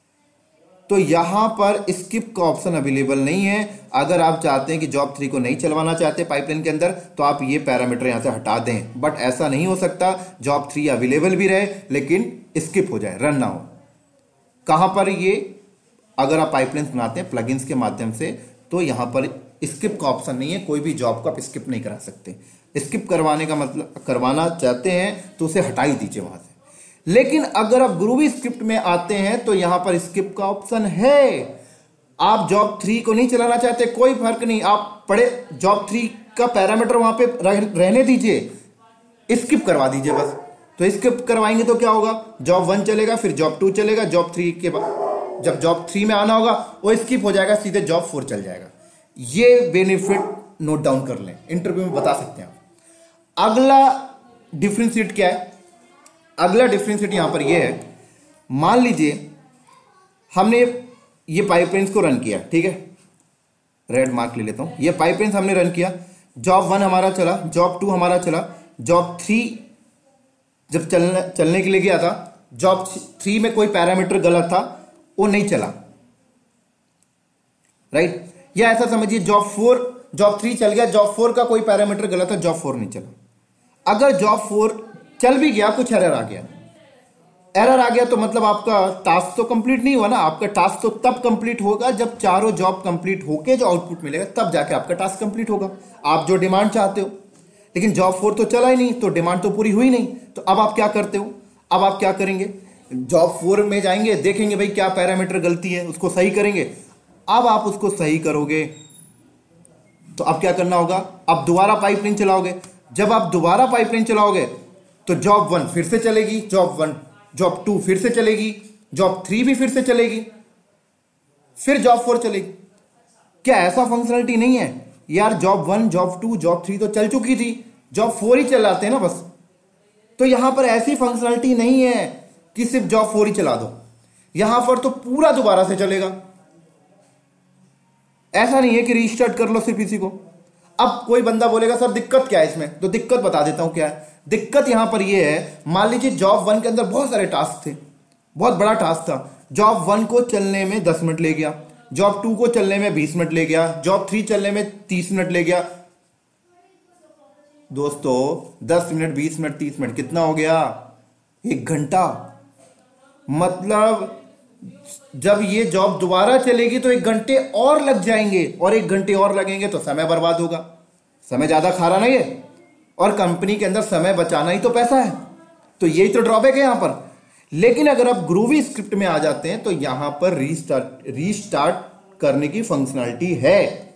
तो यहां पर स्किप का ऑप्शन अवेलेबल नहीं है। अगर आप चाहते हैं कि जॉब थ्री को नहीं चलवाना चाहते पाइपलाइन के अंदर, तो आप ये पैरामीटर यहां से हटा दें, बट ऐसा नहीं हो सकता, जॉब थ्री अवेलेबल भी रहे लेकिन स्किप हो जाए, रन ना हो। कहां पर ये, अगर आप पाइपलाइन बनाते हैं प्लगइन्स के माध्यम से, तो यहां पर स्किप का ऑप्शन नहीं है, कोई भी जॉब को आप स्किप नहीं करा सकते। स्किप करवाने का मतलब, करवाना चाहते हैं तो उसे हटा ही दीजिए वहां से। लेकिन अगर आप ग्रूवी स्क्रिप्ट में आते हैं तो यहां पर स्किप का ऑप्शन है। आप जॉब थ्री को नहीं चलाना चाहते, कोई फर्क नहीं, आप पढ़े जॉब थ्री का पैरामीटर वहां पे रहने दीजिए, स्किप करवा दीजिए बस। तो स्किप करवाएंगे तो क्या होगा, जॉब वन चलेगा, फिर जॉब टू चलेगा, जॉब थ्री के बाद जब जॉब थ्री में आना होगा वो स्किप हो जाएगा, सीधे जॉब फोर चल जाएगा। ये बेनिफिट नोट डाउन कर लें, इंटरव्यू में बता सकते हैं आप। अगला डिफरेंशिएट क्या है, अगला डिफरेंशिएट यहां पर यह है, मान लीजिए हमने ये पाइपलाइंस को रन किया, ठीक है, रेड मार्क ले लेता हूं, ये पाइपलाइंस हमने रन किया, जॉब वन हमारा चला, जॉब टू हमारा चला, जॉब थ्री जब चलने चलने के लिए गया था, जॉब थ्री में कोई पैरामीटर गलत था, वो नहीं चला, राइट। या ऐसा समझिए जॉब फोर, जॉब थ्री चल गया, जॉब फोर का कोई पैरामीटर गलत है, जॉब फोर नहीं चला। अगर जॉब फोर चल भी गया, कुछ एरर आ गया, एरर आ गया तो मतलब आपका टास्क तो कंप्लीट नहीं हुआ ना। आपका टास्क तो तब कंप्लीट होगा जब चारों जॉब कंप्लीट होके जो आउटपुट मिलेगा, तब जाके आपका टास्क कंप्लीट होगा, आप जो डिमांड चाहते हो। लेकिन जॉब फोर तो चला ही नहीं, तो डिमांड तो पूरी हुई नहीं। तो अब आप क्या करते हो, अब आप क्या करेंगे, जॉब फोर में जाएंगे, देखेंगे भाई क्या पैरामीटर गलती है, उसको सही करेंगे। अब आप उसको सही करोगे, तो अब क्या करना होगा, अब दोबारा पाइपलाइन चलाओगे। जब आप दोबारा पाइपलाइन चलाओगे तो जॉब वन फिर से चलेगी, जॉब वन जॉब टू फिर से चलेगी, जॉब थ्री भी फिर से चलेगी, फिर जॉब फोर चलेगी। क्या ऐसा फंक्शनलिटी नहीं है यार, job one job two job three तो चल चुकी थी, जॉब फोर ही चलाते हैं ना बस। तो यहां पर ऐसी फंक्शनलिटी नहीं है कि सिर्फ जॉब फोर ही चला दो, यहां पर तो पूरा दोबारा से चलेगा। ऐसा नहीं है कि रीस्टार्ट कर लो सिर्फ इसी को। अब कोई बंदा बोलेगा सर दिक्कत क्या है इसमें, तो दिक्कत बता देता हूं क्या है। दिक्कत यहां पर यह है, मान लीजिए जॉब वन के अंदर बहुत सारे टास्क थे, बहुत बड़ा टास्क था। जॉब वन को चलने में दस मिनट ले गया, जॉब टू को चलने में बीस मिनट ले गया, जॉब थ्री चलने में तीस मिनट ले गया। दोस्तों दस मिनट बीस मिनट तीस मिनट कितना हो गया, एक घंटा। मतलब जब ये जॉब दोबारा चलेगी तो एक घंटे और लग जाएंगे, और एक घंटे और लगेंगे तो समय बर्बाद होगा। समय ज्यादा खा रहा ना ये, और कंपनी के अंदर समय बचाना ही तो पैसा है। तो यही तो ड्रॉबैक है यहां पर। लेकिन अगर आप ग्रूवी स्क्रिप्ट में आ जाते हैं तो यहां पर रीस्टार्ट रीस्टार्ट करने की फंक्शनलिटी है।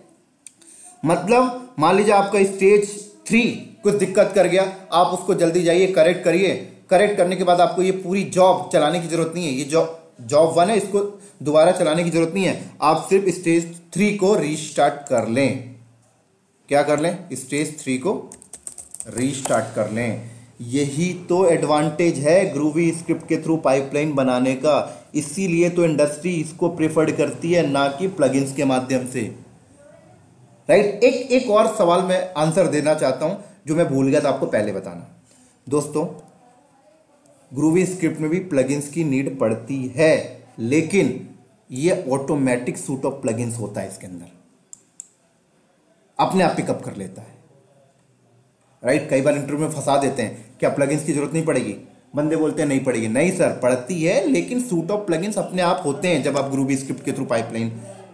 मतलब मान लीजिए आपका स्टेज थ्री कुछ दिक्कत कर गया, आप उसको जल्दी जाइए करेक्ट करिए। करेक्ट करने के बाद आपको ये पूरी जॉब चलाने की जरूरत नहीं है, ये जॉब जॉब वन है, इसको दोबारा चलाने की जरूरत नहीं है। आप सिर्फ स्टेज थ्री को रीस्टार्ट कर लें। क्या कर लें, स्टेज थ्री को रीस्टार्ट कर लें। यही तो एडवांटेज है ग्रूवी स्क्रिप्ट के थ्रू पाइपलाइन बनाने का। इसीलिए तो इंडस्ट्री इसको प्रेफर्ड करती है, ना कि प्लगइन्स के माध्यम से। राइट। एक एक और सवाल मैं आंसर देना चाहता हूं जो मैं भूल गया था आपको पहले बताना। दोस्तों ग्रूवी स्क्रिप्ट में भी प्लगइन्स की नीड पड़ती है, लेकिन ये ऑटोमेटिक सूट ऑफ प्लगइन्स होता है, इसके अंदर अपने आप पिकअप कर लेता है। राइट। कई बार इंटरव्यू में फंसा देते हैं, क्या प्लगइन्स की जरूरत नहीं पड़ेगी, बंदे बोलते हैं नहीं पड़ेगी। नहीं सर पड़ती है, लेकिन सूट ऑफ प्लगइन्स अपने आप होते हैं। जब आप ग्रूवी स्क्रिप्ट के थ्रू पाइपलाइन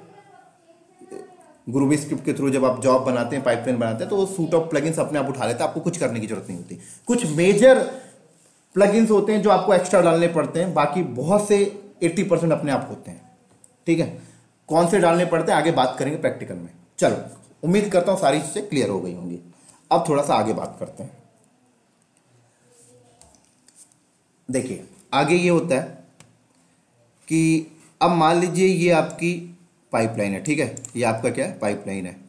ग्रूवी स्क्रिप्ट के थ्रू जब आप जॉब बनाते हैं, पाइपलाइन बनाते हैं, तो वो सूट ऑफ प्लगइन्स अपने आप उठा लेता है, आपको कुछ करने की जरूरत नहीं होती। कुछ मेजर प्लगइन्स होते हैं जो आपको एक्स्ट्रा डालने पड़ते हैं, बाकी बहुत से अस्सी परसेंट अपने आप होते हैं। ठीक है, कौन से डालने पड़ते हैं आगे बात करेंगे प्रैक्टिकल में। चलो, उम्मीद करता हूं सारी चीजें क्लियर हो गई होंगी। अब थोड़ा सा आगे बात करते हैं। देखिए आगे ये होता है कि अब मान लीजिए ये आपकी पाइपलाइन है। ठीक है, ये आपका क्या है, पाइपलाइन है।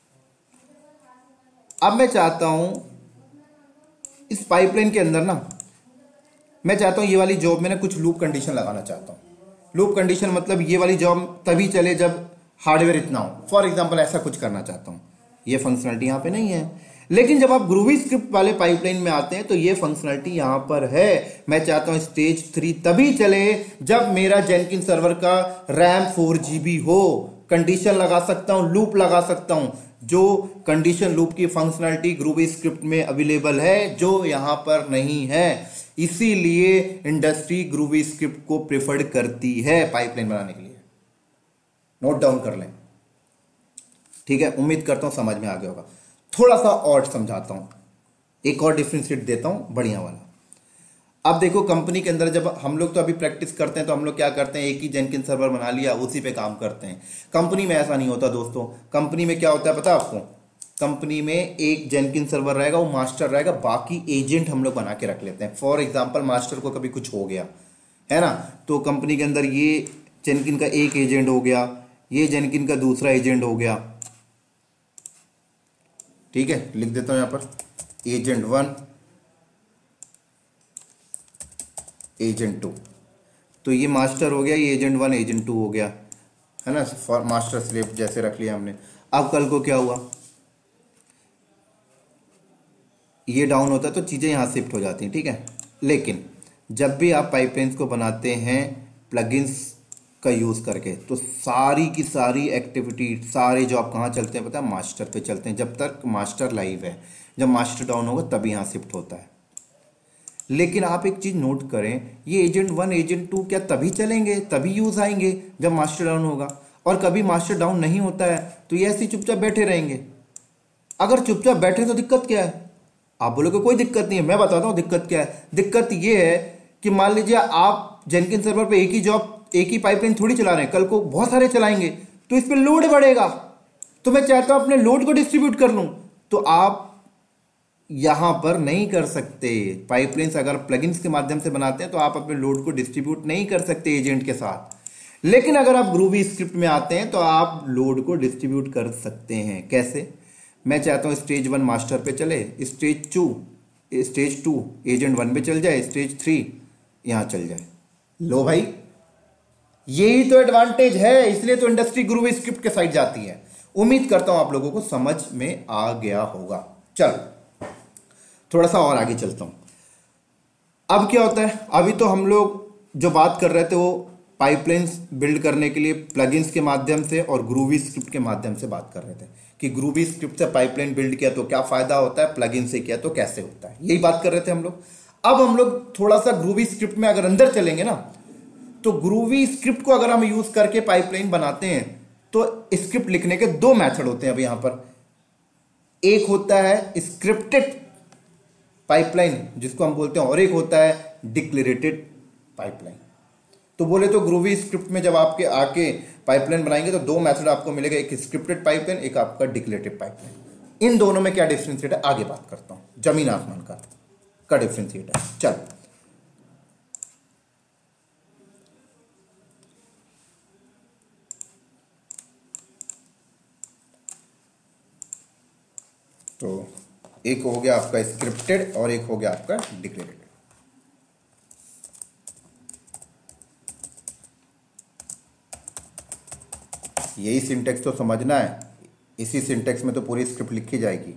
अब मैं चाहता हूं इस पाइपलाइन के अंदर ना, मैं चाहता हूं ये वाली जॉब में ना कुछ लूप कंडीशन लगाना चाहता हूं। लूप कंडीशन मतलब ये वाली जॉब तभी चले जब हार्डवेयर इतना हो, फॉर एग्जांपल ऐसा कुछ करना चाहता हूं। ये फंक्शनलिटी यहां पे नहीं है, लेकिन जब आप ग्रूवी स्क्रिप्ट वाले पाइपलाइन में आते हैं तो ये फंक्शनलिटी यहां पर है। मैं चाहता हूं स्टेज थ्री तभी चले जब मेरा जेनकिन सर्वर का रैम फोर जीबी हो। कंडीशन लगा सकता हूं, लूप लगा सकता हूं, जो कंडीशन लूप की फंक्शनलिटी ग्रूवी स्क्रिप्ट में अवेलेबल है, जो यहां पर नहीं है। इसीलिए इंडस्ट्री ग्रूवी स्क्रिप्ट को प्रेफर्ड करती है पाइपलाइन बनाने के लिए। नोट डाउन कर लें। ठीक है, उम्मीद करता हूं समझ में आ गया होगा। थोड़ा सा और समझाता हूं, एक और डिफरेंशिएट देता हूं बढ़िया वाला। अब देखो कंपनी के अंदर जब हम लोग तो अभी प्रैक्टिस करते हैं तो हम लोग क्या करते हैं, एक ही जेनकिन सर्वर बना लिया, उसी पे काम करते हैं। कंपनी में ऐसा नहीं होता दोस्तों। कंपनी में क्या होता है पता है आपको, कंपनी में एक जेनकिन सर्वर रहेगा, वो मास्टर रहेगा, बाकी एजेंट हम लोग बना के रख लेते हैं। फॉर एग्जाम्पल मास्टर को कभी कुछ हो गया है ना, तो कंपनी के अंदर ये जेनकिन का एक एजेंट हो गया, ये जेनकिन का दूसरा एजेंट हो गया। ठीक है, लिख देता हूं यहां पर एजेंट वन, एजेंट टू। तो ये मास्टर हो गया, ये एजेंट वन एजेंट टू हो गया, है ना, फॉर मास्टर स्लेव जैसे रख लिया हमने। अब कल को क्या हुआ, ये डाउन होता है तो चीजें यहां शिफ्ट हो जाती हैं। ठीक है, लेकिन जब भी आप पाइपलाइंस को बनाते हैं प्लगइन्स का यूज करके, तो सारी की सारी एक्टिविटी, सारे जॉब कहाँ चलते हैं पता है, मास्टर पे चलते हैं, जब तक मास्टर लाइव है। जब मास्टर डाउन होगा तभी यहाँ शिफ्ट होता है। लेकिन आप एक चीज नोट करें, ये एजेंट वन एजेंट टू क्या तभी चलेंगे, तभी यूज आएंगे जब मास्टर डाउन होगा, और कभी मास्टर डाउन नहीं होता है तो ये ऐसे चुपचाप बैठे रहेंगे। अगर चुपचाप बैठे तो दिक्कत क्या है, आप बोलोगे कोई दिक्कत नहीं है। मैं बताता हूँ दिक्कत क्या है। दिक्कत ये है कि मान लीजिए आप जेनकिन सर्वर पे एक ही जॉब, एक ही पाइपलाइन थोड़ी चला रहे हैं, कल को बहुत सारे चलाएंगे तो इस पर लोड बढ़ेगा, तो मैं चाहता हूं अपने लोड को डिस्ट्रीब्यूट कर लूं, तो आप यहां पर नहीं कर सकते। पाइपलाइंस अगर प्लगइन्स के माध्यम से बनाते हैं तो आप अपने लोड को डिस्ट्रीब्यूट नहीं कर सकते एजेंट के साथ। लेकिन अगर आप ग्रूवी स्क्रिप्ट में आते हैं तो आप लोड को डिस्ट्रीब्यूट कर सकते हैं। कैसे? मैं चाहता हूं स्टेज वन मास्टर पे चले, stage two stage two agent one पे चल जाए, स्टेज थ्री यहां चल जाए। लो भाई, यही तो एडवांटेज है, इसलिए तो इंडस्ट्री ग्रूवी स्क्रिप्ट के साइड जाती है। उम्मीद करता हूं आप लोगों को समझ में आ गया होगा। चल थोड़ा सा और आगे चलता हूं। अब क्या होता है, अभी तो हम लोग जो बात कर रहे थे वो पाइपलाइंस बिल्ड करने के लिए प्लगइन्स के माध्यम से और ग्रूवी स्क्रिप्ट के माध्यम से बात कर रहे थे कि ग्रूवी स्क्रिप्ट से पाइपलाइन बिल्ड किया तो क्या फायदा होता है, प्लगइन से किया तो कैसे होता है, यही बात कर रहे थे हम लोग। अब हम लोग थोड़ा सा ग्रूवी स्क्रिप्ट में अगर अंदर चलेंगे ना, तो ग्रूवी स्क्रिप्ट को अगर हम यूज करके पाइपलाइन बनाते हैं तो स्क्रिप्ट लिखने के दो मेथड होते हैं। अब यहां पर एक होता है स्क्रिप्टेड पाइपलाइन जिसको हम बोलते हैं, और एक होता है डिक्लेरेटेड पाइपलाइन। तो बोले तो ग्रूवी स्क्रिप्ट में जब आपके आके पाइपलाइन बनाएंगे तो दो मेथड आपको मिलेगा, एक स्क्रिप्टेड पाइपलाइन, एक आपका डिक्लेरेटिव पाइपलाइन। इन दोनों में क्या डिफरेंशिएट है आगे बात करता हूं। जमीन आसमान का का डिफरेंशिएट है। चल तो एक हो गया आपका स्क्रिप्टेड और एक हो गया आपका डिक्लेरेटिव। यही सिंटेक्स तो समझना है, इसी सिंटेक्स में तो पूरी स्क्रिप्ट लिखी जाएगी।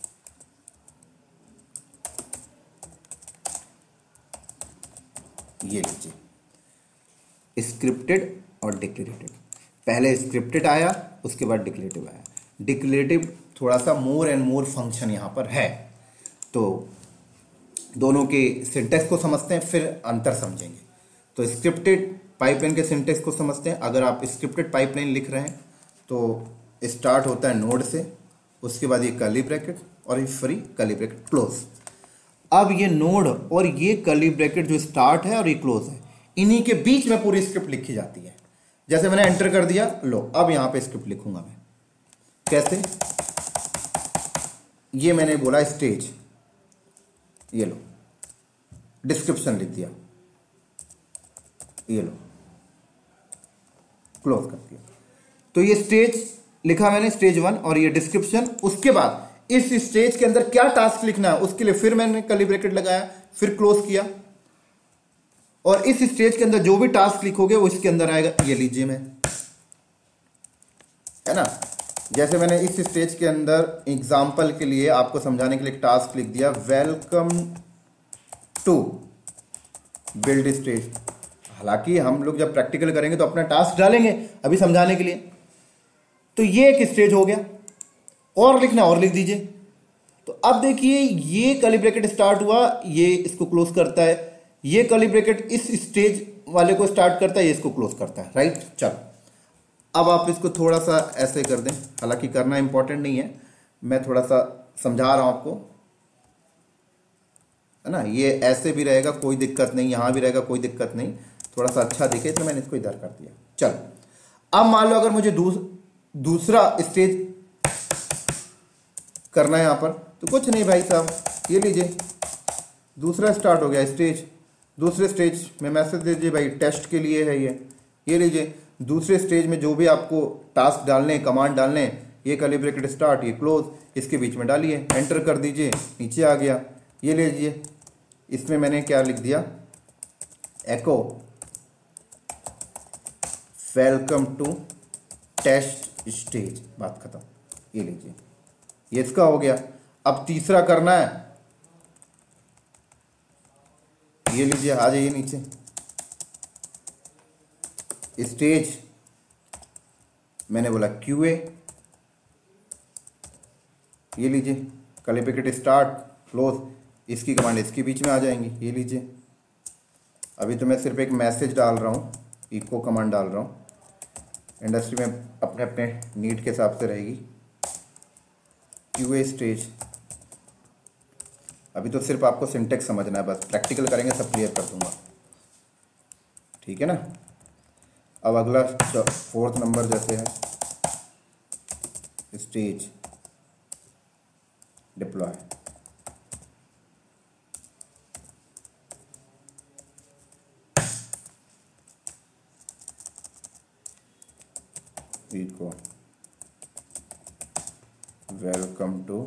ये लीजिए स्क्रिप्टेड और डिक्लेरेटिव। पहले स्क्रिप्टेड आया, उसके बाद डिक्लेरेटिव आया। डिक्लेरेटिव थोड़ा सा मोर एंड मोर फंक्शन यहां पर है, तो दोनों के सिंटेक्स को समझते हैं फिर अंतर समझेंगे। तो स्क्रिप्टेड पाइपलाइन के सिंटेक्स को समझते हैं। अगर आप स्क्रिप्टेड पाइपलाइन लिख रहे हैं तो स्टार्ट होता है नोड से, उसके बाद ये कर्ली ब्रैकेट और ये फ्री कर्ली ब्रैकेट क्लोज। अब ये नोड और ये कर्ली ब्रैकेट जो स्टार्ट है और ये क्लोज है, इन्हीं के बीच में पूरी स्क्रिप्ट लिखी जाती है। जैसे मैंने एंटर कर दिया, लो अब यहां पे स्क्रिप्ट लिखूंगा मैं। कैसे? ये मैंने बोला स्टेज, ये लो डिस्क्रिप्शन लिख दिया, ये लो क्लोज कर दिया। तो ये स्टेज लिखा मैंने, स्टेज वन, और ये डिस्क्रिप्शन। उसके बाद इस स्टेज के अंदर क्या टास्क लिखना है उसके लिए फिर मैंने कर्ली ब्रैकेट लगाया, फिर क्लोज किया, और इस स्टेज के अंदर जो भी टास्क लिखोगे वो इसके अंदर आएगा। ये लीजिए मैं, है ना, जैसे मैंने इस स्टेज के अंदर एग्जाम्पल के लिए आपको समझाने के लिए एक टास्क लिख दिया, वेलकम टू बिल्ड स्टेज। हालांकि हम लोग जब प्रैक्टिकल करेंगे तो अपना टास्क डालेंगे, अभी समझाने के लिए। तो ये एक स्टेज हो गया, और लिखना और लिख दीजिए। तो अब देखिए ये कर्ली ब्रैकेट स्टार्ट हुआ, ये इसको क्लोज करता है, ये कर्ली ब्रैकेट इस स्टेज वाले को स्टार्ट करता है, ये इसको क्लोज करता है, राइट। चलो अब आप इसको थोड़ा सा ऐसे कर दें, हालांकि करना इंपॉर्टेंट नहीं है, मैं थोड़ा सा समझा रहा हूं आपको, है ना। ये ऐसे भी रहेगा कोई दिक्कत नहीं, यहां भी रहेगा कोई दिक्कत नहीं, थोड़ा सा अच्छा दिखे तो मैंने इसको इधर कर दिया। चलो अब मान लो अगर मुझे दूस, दूसरा स्टेज करना है यहां पर, तो कुछ नहीं भाई साहब, ये लीजिए दूसरा स्टार्ट हो गया स्टेज। दूसरे स्टेज में मैसेज दीजिए भाई टेस्ट के लिए है ये ये लीजिए दूसरे स्टेज में जो भी आपको टास्क डालने, कमांड डालने, ये कर्ली ब्रैकेट स्टार्ट, ये क्लोज, इसके बीच में डालिए, एंटर कर दीजिए, नीचे आ गया। ये ले लीजिए, इसमें मैंने क्या लिख दिया, echo welcome to test stage, बात खत्म। ये लीजिए, ये इसका हो गया। अब तीसरा करना है, ये लीजिए, आ जाइए नीचे, स्टेज मैंने बोला क्यूए, ये लीजिए कर्ली ब्रैकेट स्टार्ट क्लोज, इसकी कमांड इसके बीच में आ जाएंगी। ये लीजिए, अभी तो मैं सिर्फ एक मैसेज डाल रहा हूँ, इको कमांड डाल रहा हूँ, इंडस्ट्री में अपने अपने नीड के हिसाब से रहेगी। क्यूए स्टेज, अभी तो सिर्फ आपको सिंटेक्स समझना है, बस प्रैक्टिकल करेंगे सब क्लियर कर दूंगा, ठीक है ना। अब अगला फोर्थ नंबर जैसे है, stage deploy. Echo welcome to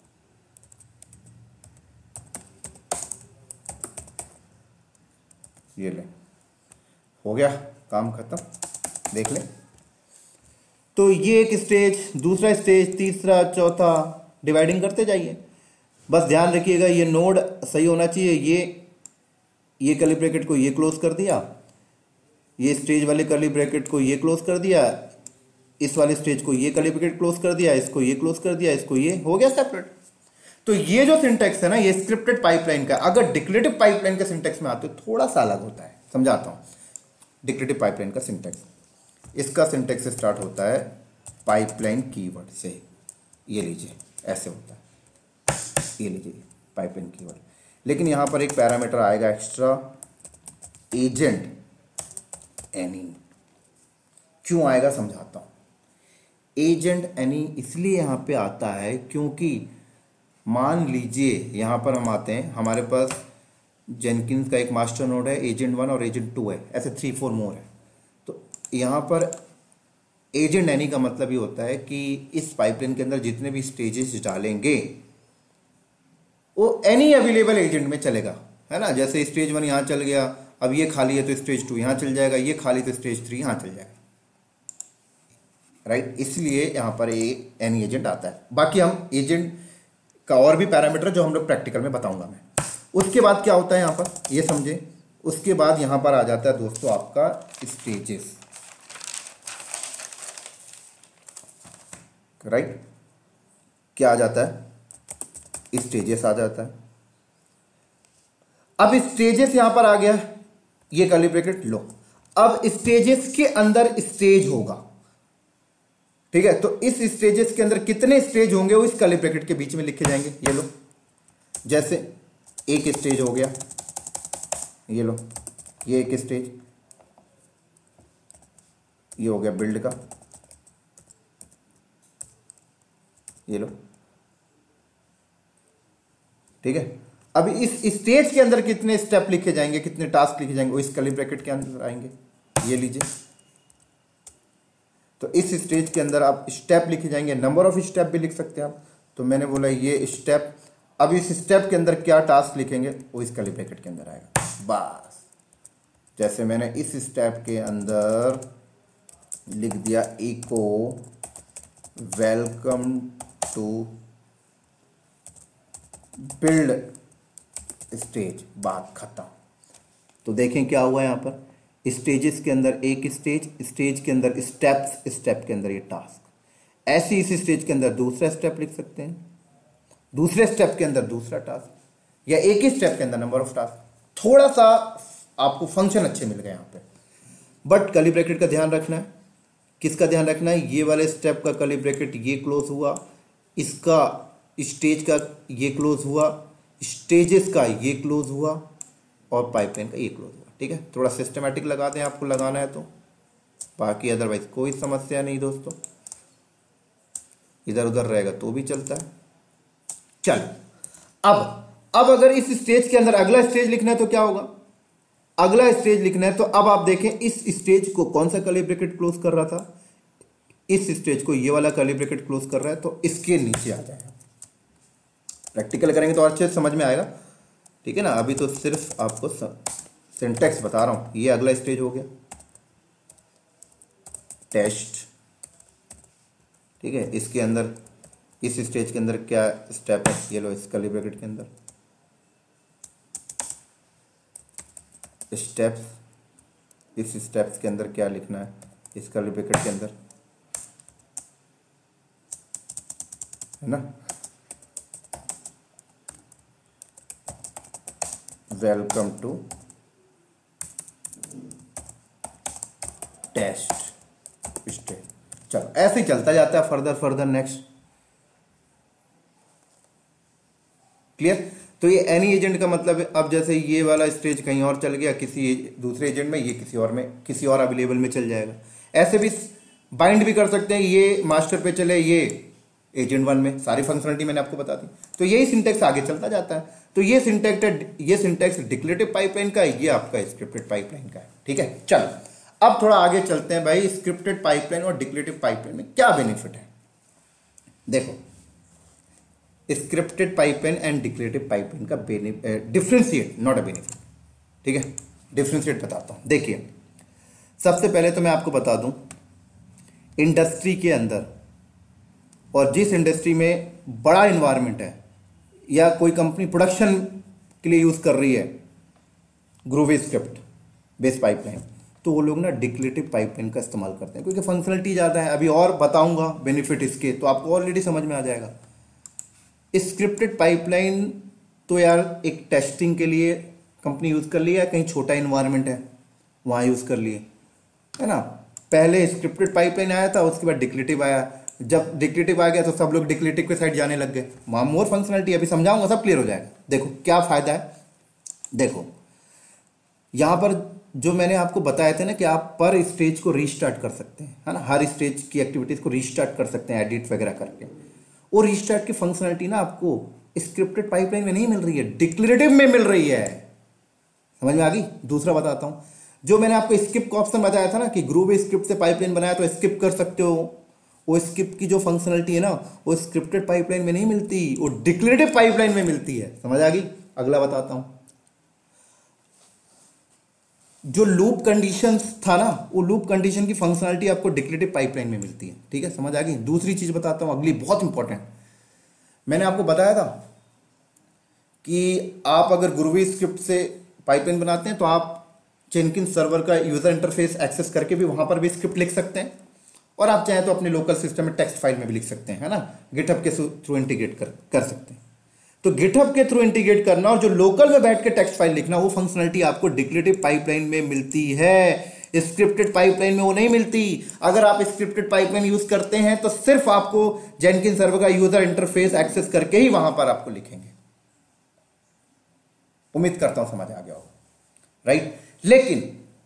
ये ले, हो गया काम खत्म, देख ले। तो ये एक स्टेज, दूसरा स्टेज, तीसरा, चौथा, डिवाइडिंग करते जाइए। बस ध्यान रखिएगा ये नोड सही होना चाहिए। ये ये कर्ली ब्रैकेट को ये क्लोज कर दिया, ये स्टेज वाले कर्ली ब्रैकेट को ये क्लोज कर दिया, इस वाले स्टेज को ये कर्ली ब्रैकेट क्लोज कर दिया, इसको ये क्लोज कर दिया, इसको ये, हो गया सेपरेट। तो ये जो सिंटेक्स है ना, ये स्क्रिप्टेड पाइपलाइन का। अगर डिक्लेरेटिव पाइपलाइन के सिंटेक्स में आते हो थोड़ा सा अलग होता है, समझाता हूं। डिक्लेरेटिव पाइपलाइन का सिंटेक्स, इसका सिंटेक्स स्टार्ट होता है पाइपलाइन कीवर्ड से। ये लीजिए, ऐसे होता है, ये लीजिए पाइपलाइन कीवर्ड। लेकिन यहां पर एक पैरामीटर आएगा एक्स्ट्रा, एजेंट एनी। क्यों आएगा समझाता हूं। एजेंट एनी इसलिए यहां पे आता है क्योंकि मान लीजिए यहां पर हम आते हैं, हमारे पास जेनकिंस का एक मास्टर नोड है, एजेंट वन और एजेंट टू है, ऐसे थ्री फोर मोर है। तो यहां पर एजेंट एनी का मतलब ये होता है कि इस पाइपलाइन के अंदर जितने भी स्टेजेस डालेंगे वो एनी अवेलेबल एजेंट में चलेगा, है ना। जैसे स्टेज वन यहां चल गया, अब ये खाली है तो स्टेज टू यहां चल जाएगा, ये खाली तो स्टेज थ्री यहां चल जाएगा, राइट। इसलिए यहां पर ये एनी एजेंट आता है। बाकी हम एजेंट का और भी पैरामीटर जो हम लोग प्रैक्टिकल में बताऊंगा मैं। उसके बाद क्या होता है यहां पर, ये समझे। उसके बाद यहां पर आ जाता है दोस्तों आपका स्टेजेस, राइट। क्या आ जाता है, स्टेजेस आ जाता है। अब स्टेजेस यहां पर आ गया, ये कर्ली ब्रैकेट लो। अब स्टेजेस के अंदर स्टेज होगा, ठीक है। तो इस स्टेजेस के अंदर कितने स्टेज होंगे वो इस कर्ली ब्रैकेट के बीच में लिखे जाएंगे। ये लो, जैसे एक स्टेज हो गया, ये लो, ये एक स्टेज, ये हो गया बिल्ड का, ये लो, ठीक है। अब इस स्टेज के अंदर कितने स्टेप लिखे जाएंगे, कितने टास्क लिखे जाएंगे वो इस कर्ली ब्रैकेट के अंदर आएंगे। ये लीजिए, तो इस स्टेज के अंदर आप स्टेप लिखे जाएंगे, नंबर ऑफ स्टेप भी लिख सकते हैं आप। तो मैंने बोला ये स्टेप, अब इस स्टेप के अंदर क्या टास्क लिखेंगे वो इस कर्ली ब्रैकेट के अंदर आएगा। बस जैसे मैंने इस स्टेप के अंदर लिख दिया echo welcome to build stage, बात खत्म। तो देखें क्या हुआ यहां पर, स्टेजेस के अंदर एक स्टेज, स्टेज के अंदर स्टेप्स, स्टेप के अंदर ये टास्क। ऐसे इस स्टेज के अंदर दूसरा स्टेप लिख सकते हैं, दूसरे स्टेप के अंदर दूसरा टास्क, या एक ही स्टेप के अंदर नंबर ऑफ टास्क। थोड़ा सा आपको फंक्शन अच्छे मिल गए यहां पे। बट कर्ली ब्रैकेट का ध्यान रखना है, किसका ध्यान रखना है, ये वाले स्टेप का कर्ली ब्रैकेट ये क्लोज हुआ, इसका स्टेज का ये क्लोज हुआ, स्टेजेस का ये क्लोज हुआ, और पाइपलाइन का ये क्लोज हुआ, ठीक है। थोड़ा सिस्टमेटिक लगा दें, आपको लगाना है तो, बाकी अदरवाइज कोई समस्या नहीं दोस्तों। इधर उधर रहेगा तो भी चलता है। चल अब अब अगर इस स्टेज के अंदर अगला स्टेज लिखना है तो क्या होगा, अगला स्टेज लिखना है तो अब आप देखें इस स्टेज को कौन सा कर्ली ब्रैकेट क्लोज कर रहा था, इस स्टेज को ये वाला कर्ली ब्रैकेट क्लोज कर रहा है, तो इसके नीचे आ जाएगा। प्रैक्टिकल करेंगे तो और अच्छे से समझ में आएगा, ठीक है ना। अभी तो सिर्फ आपको सिंटेक्स बता रहा हूं। ये अगला स्टेज हो गया टेस्ट, ठीक है। इसके अंदर, इस स्टेज के अंदर क्या स्टेप है, ये लो इस कर्ली ब्रैकेट के अंदर स्टेप्स, इस स्टेप्स के अंदर क्या लिखना है, इस कर्ली ब्रैकेट के अंदर, है ना। Welcome to test stage. चलो ऐसे ही चलता जाता है फर्दर फर्दर नेक्स्ट। क्लियर। तो ये एनी एजेंट का मतलब है, अब जैसे ये वाला स्टेज कहीं और चल गया किसी दूसरे एजेंट में, ये किसी और में, किसी और अवेलेबल में चल जाएगा। ऐसे भी बाइंड भी कर सकते हैं, ये मास्टर पे चले, ये एजेंट वन में सारी फंक्शनलिटी मैंने आपको बता दी। तो यही सिंटेक्स आगे चलता जाता है। तो ये सिंटेक्स ये सिंटेक्स डिक्लेरेटिव पाइपलाइन का है, ये आपका स्क्रिप्टेड पाइपलाइन का है। ठीक है, चलो अब थोड़ा आगे चलते हैं भाई, स्क्रिप्टेड पाइपलाइन और डिक्लेरेटिव पाइपलाइन में क्या बेनिफिट है। देखो, scripted pipeline and declarative pipeline का डिफरेंशिएट, नॉट अ बेनिफिट। ठीक है, डिफरेंशिएट बताता हूं। देखिए, सबसे पहले तो मैं आपको बता दूं, इंडस्ट्री के अंदर और जिस इंडस्ट्री में बड़ा इन्वायरमेंट है या कोई कंपनी प्रोडक्शन के लिए यूज कर रही है ग्रूवी स्क्रिप्ट बेस्ड पाइपलाइन, तो वो लोग ना डिक्लेरेटिव पाइपलाइन का इस्तेमाल करते हैं, क्योंकि फंक्शनलिटी ज़्यादा है। अभी और बताऊंगा बेनिफिट इसके, तो आपको ऑलरेडी समझ में आ जाएगा। स्क्रिप्टेड पाइपलाइन तो यार एक टेस्टिंग के लिए कंपनी यूज़ कर ली है, कहीं छोटा इन्वायरमेंट है वहाँ यूज़ कर लिए, है ना। पहले स्क्रिप्टेड पाइपलाइन आया था, उसके बाद डिक्लेरेटिव आया। जब डिक्लेरेटिव आ गया तो सब लोग डिक्लेरेटिव के साइड जाने लग गए, वहाँ मोर फंक्शनलिटी, अभी समझाऊंगा, सब क्लियर हो जाएगा। देखो क्या फ़ायदा है। देखो यहाँ पर जो मैंने आपको बताया था ना कि आप पर स्टेज को रीस्टार्ट कर सकते हैं, है ना, हर स्टेज की एक्टिविटीज़ को रीस्टार्ट कर सकते हैं एडिट वगैरह करके। और रीस्टार्ट की फंक्शनलिटी ना आपको स्क्रिप्टेड पाइपलाइन में नहीं मिल रही है, डिक्लेरेटिव में मिल रही है। समझ में आ गई। दूसरा बताता हूँ, जो मैंने आपको स्किप का ऑप्शन बताया था ना कि ग्रूवी स्क्रिप्ट से पाइपलाइन बनाया तो स्किप कर सकते हो, वो स्किप की जो फंक्शनलिटी है ना वो स्क्रिप्टेड पाइपलाइन में नहीं मिलती, वो डिक्लेरेटिव पाइपलाइन में मिलती है। समझ आ गई। अगला बताता हूं, जो लूप कंडीशंस था ना, वो लूप कंडीशन की फंक्शनलिटी आपको डिक्लेरेटिव पाइपलाइन में मिलती है। ठीक है, समझ आ गई। दूसरी चीज बताता हूं, अगली बहुत इंपॉर्टेंट। मैंने आपको बताया था कि आप अगर ग्रूवी स्क्रिप्ट से पाइपलाइन बनाते हैं तो आप जेनकिंस सर्वर का यूजर इंटरफेस एक्सेस करके भी वहां पर भी स्क्रिप्ट लिख सकते हैं, और आप चाहें तो अपने लोकल सिस्टम में टेक्स्ट फाइल में भी लिख सकते हैं, है ना, गिटहब के थ्रू इंटीग्रेट कर कर सकते हैं। तो गिटहब के थ्रू इंटीग्रेट करना और जो लोकल में बैठ के टेक्स्ट फाइल लिखना, वो फंक्शनलिटी आपको डिक्लेरेटिव पाइपलाइन में मिलती है, स्क्रिप्टेड पाइपलाइन में वो नहीं मिलती। अगर आप स्क्रिप्टेड पाइपलाइन यूज करते हैं तो सिर्फ आपको जेनकिंस सर्वर का यूजर इंटरफेस एक्सेस करके ही वहां पर आपको लिखेंगे। उम्मीद करता हूं समझ आ गया होगा, राइट। लेकिन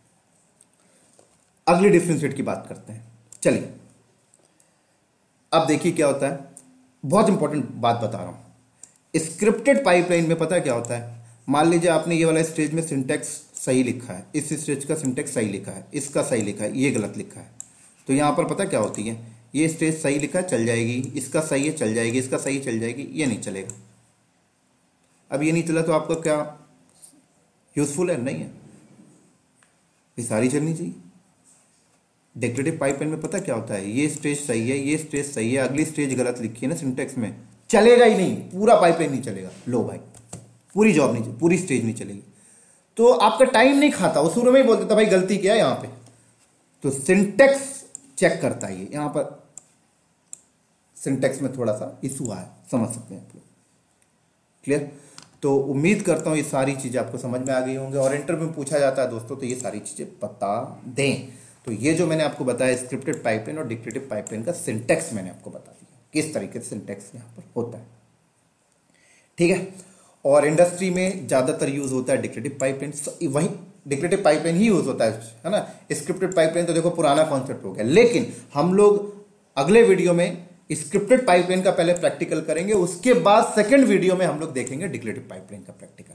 अगली डिफरेंशिएट की बात करते हैं। चलिए अब देखिए क्या होता है, बहुत इंपॉर्टेंट बात बता रहा हूं। स्क्रिप्टेड पाइपलाइन में पता क्या होता है, मान लीजिए आपने ये वाला स्टेज में सिंटेक्स सही लिखा है, इस स्टेज का सिंटेक्स सही लिखा है, इसका सही लिखा है, ये गलत लिखा है, तो यहां पर पता क्या होती है, ये स्टेज सही लिखा है चल जाएगी, इसका सही है चल जाएगी, इसका सही चल जाएगी, ये नहीं चलेगा। अब ये नहीं चला तो आपका क्या यूजफुल है? नहीं है, ये सारी चलनी चाहिए। डिक्लेरेटिव पाइपलाइन में पता क्या होता है, ये स्टेज सही है, ये स्टेज सही है, अगली स्टेज गलत लिखी है ना सिंटेक्स में, चलेगा ही नहीं, पूरा पाइपलाइन नहीं चलेगा। लो भाई, पूरी जॉब नहीं, पूरी स्टेज नहीं चलेगी, तो आपका टाइम नहीं खाता। वो शुरू में ही बोल देता भाई गलती क्या है यहाँ पे, तो सिंटेक्स चेक करता है। ये यहाँ पर सिंटेक्स में थोड़ा सा इशू आया, समझ सकते हैं आप लोग। क्लियर? तो उम्मीद करता हूँ ये सारी चीजें आपको समझ में आ गई होंगी, और इंटरव्यू में पूछा जाता है दोस्तों तो ये सारी चीजें बता दें। तो ये जो मैंने आपको बताया स्क्रिप्टेड पाइपलाइन और डिक्लेरेटिव पाइपलाइन का सिंटेक्स मैंने आपको बता दिया, किस तरीके से सिंटेक्स यहाँ पर होता है। ठीक है, और इंडस्ट्री में ज्यादातर यूज होता है डिक्लेरेटिव पाइपलाइन, वही डिक्लेरेटिव पाइपलाइन ही यूज होता है, है ना। स्क्रिप्टेड पाइपलाइन तो देखो पुराना कॉन्सेप्ट हो गया, लेकिन हम लोग अगले वीडियो में स्क्रिप्टेड पाइपलाइन का पहले प्रैक्टिकल करेंगे, उसके बाद सेकंड वीडियो में हम लोग देखेंगे डिक्लेरेटिव पाइपलाइन का प्रैक्टिकल।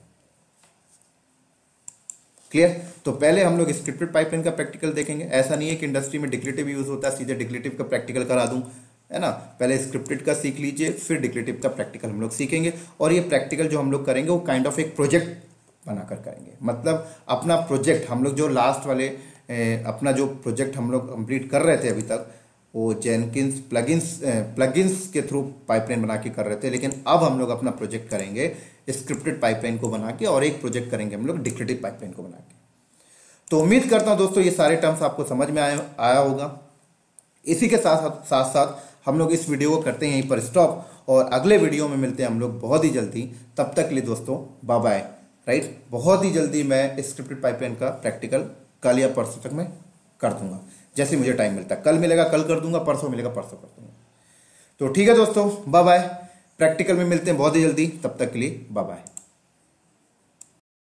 क्लियर? तो पहले हम लोग स्क्रिप्टेड पाइपलाइन का प्रैक्टिकल देखेंगे। ऐसा नहीं है कि इंडस्ट्री में डिक्लेरेटिव यूज होता है सीधे डिक्लेरेटिव का प्रैक्टिकल करा दूं, है ना। पहले स्क्रिप्टेड का सीख लीजिए, फिर डिक्लेरेटिव का प्रैक्टिकल हम लोग सीखेंगे। और ये प्रैक्टिकल जो हम लोग करेंगे वो काइंड ऑफ एक प्रोजेक्ट बनाकर करेंगे, मतलब अपना प्रोजेक्ट हम लोग जो लास्ट वाले ए, अपना जो प्रोजेक्ट हम लोग कंप्लीट कर रहे थे अभी तक, वो जेनकिंस प्लगइन्स प्लगइन्स के थ्रू पाइपलाइन बना के कर रहे थे, लेकिन अब हम लोग अपना प्रोजेक्ट करेंगे स्क्रिप्टेड पाइपलाइन को बना के, और एक प्रोजेक्ट करेंगे हम लोग डिक्लेरेटिव पाइपलाइन को बना के। तो उम्मीद करता हूं दोस्तों ये सारे टर्म्स आपको समझ में आया आया होगा। इसी के साथ साथ साथ हम लोग इस वीडियो को करते हैं यहीं पर स्टॉप, और अगले वीडियो में मिलते हैं हम लोग बहुत ही जल्दी। तब तक के लिए दोस्तों बाय बाय, राइट। बहुत ही जल्दी मैं स्क्रिप्टेड पाइपलाइन का प्रैक्टिकल कल या परसों तक मैं कर दूंगा, जैसे मुझे टाइम मिलता है। कल मिलेगा कल कर दूंगा, परसों मिलेगा परसों कर दूंगा। तो ठीक है दोस्तों, बाय बाय, प्रैक्टिकल में मिलते हैं बहुत ही जल्दी। तब तक के लिए बाय बाय।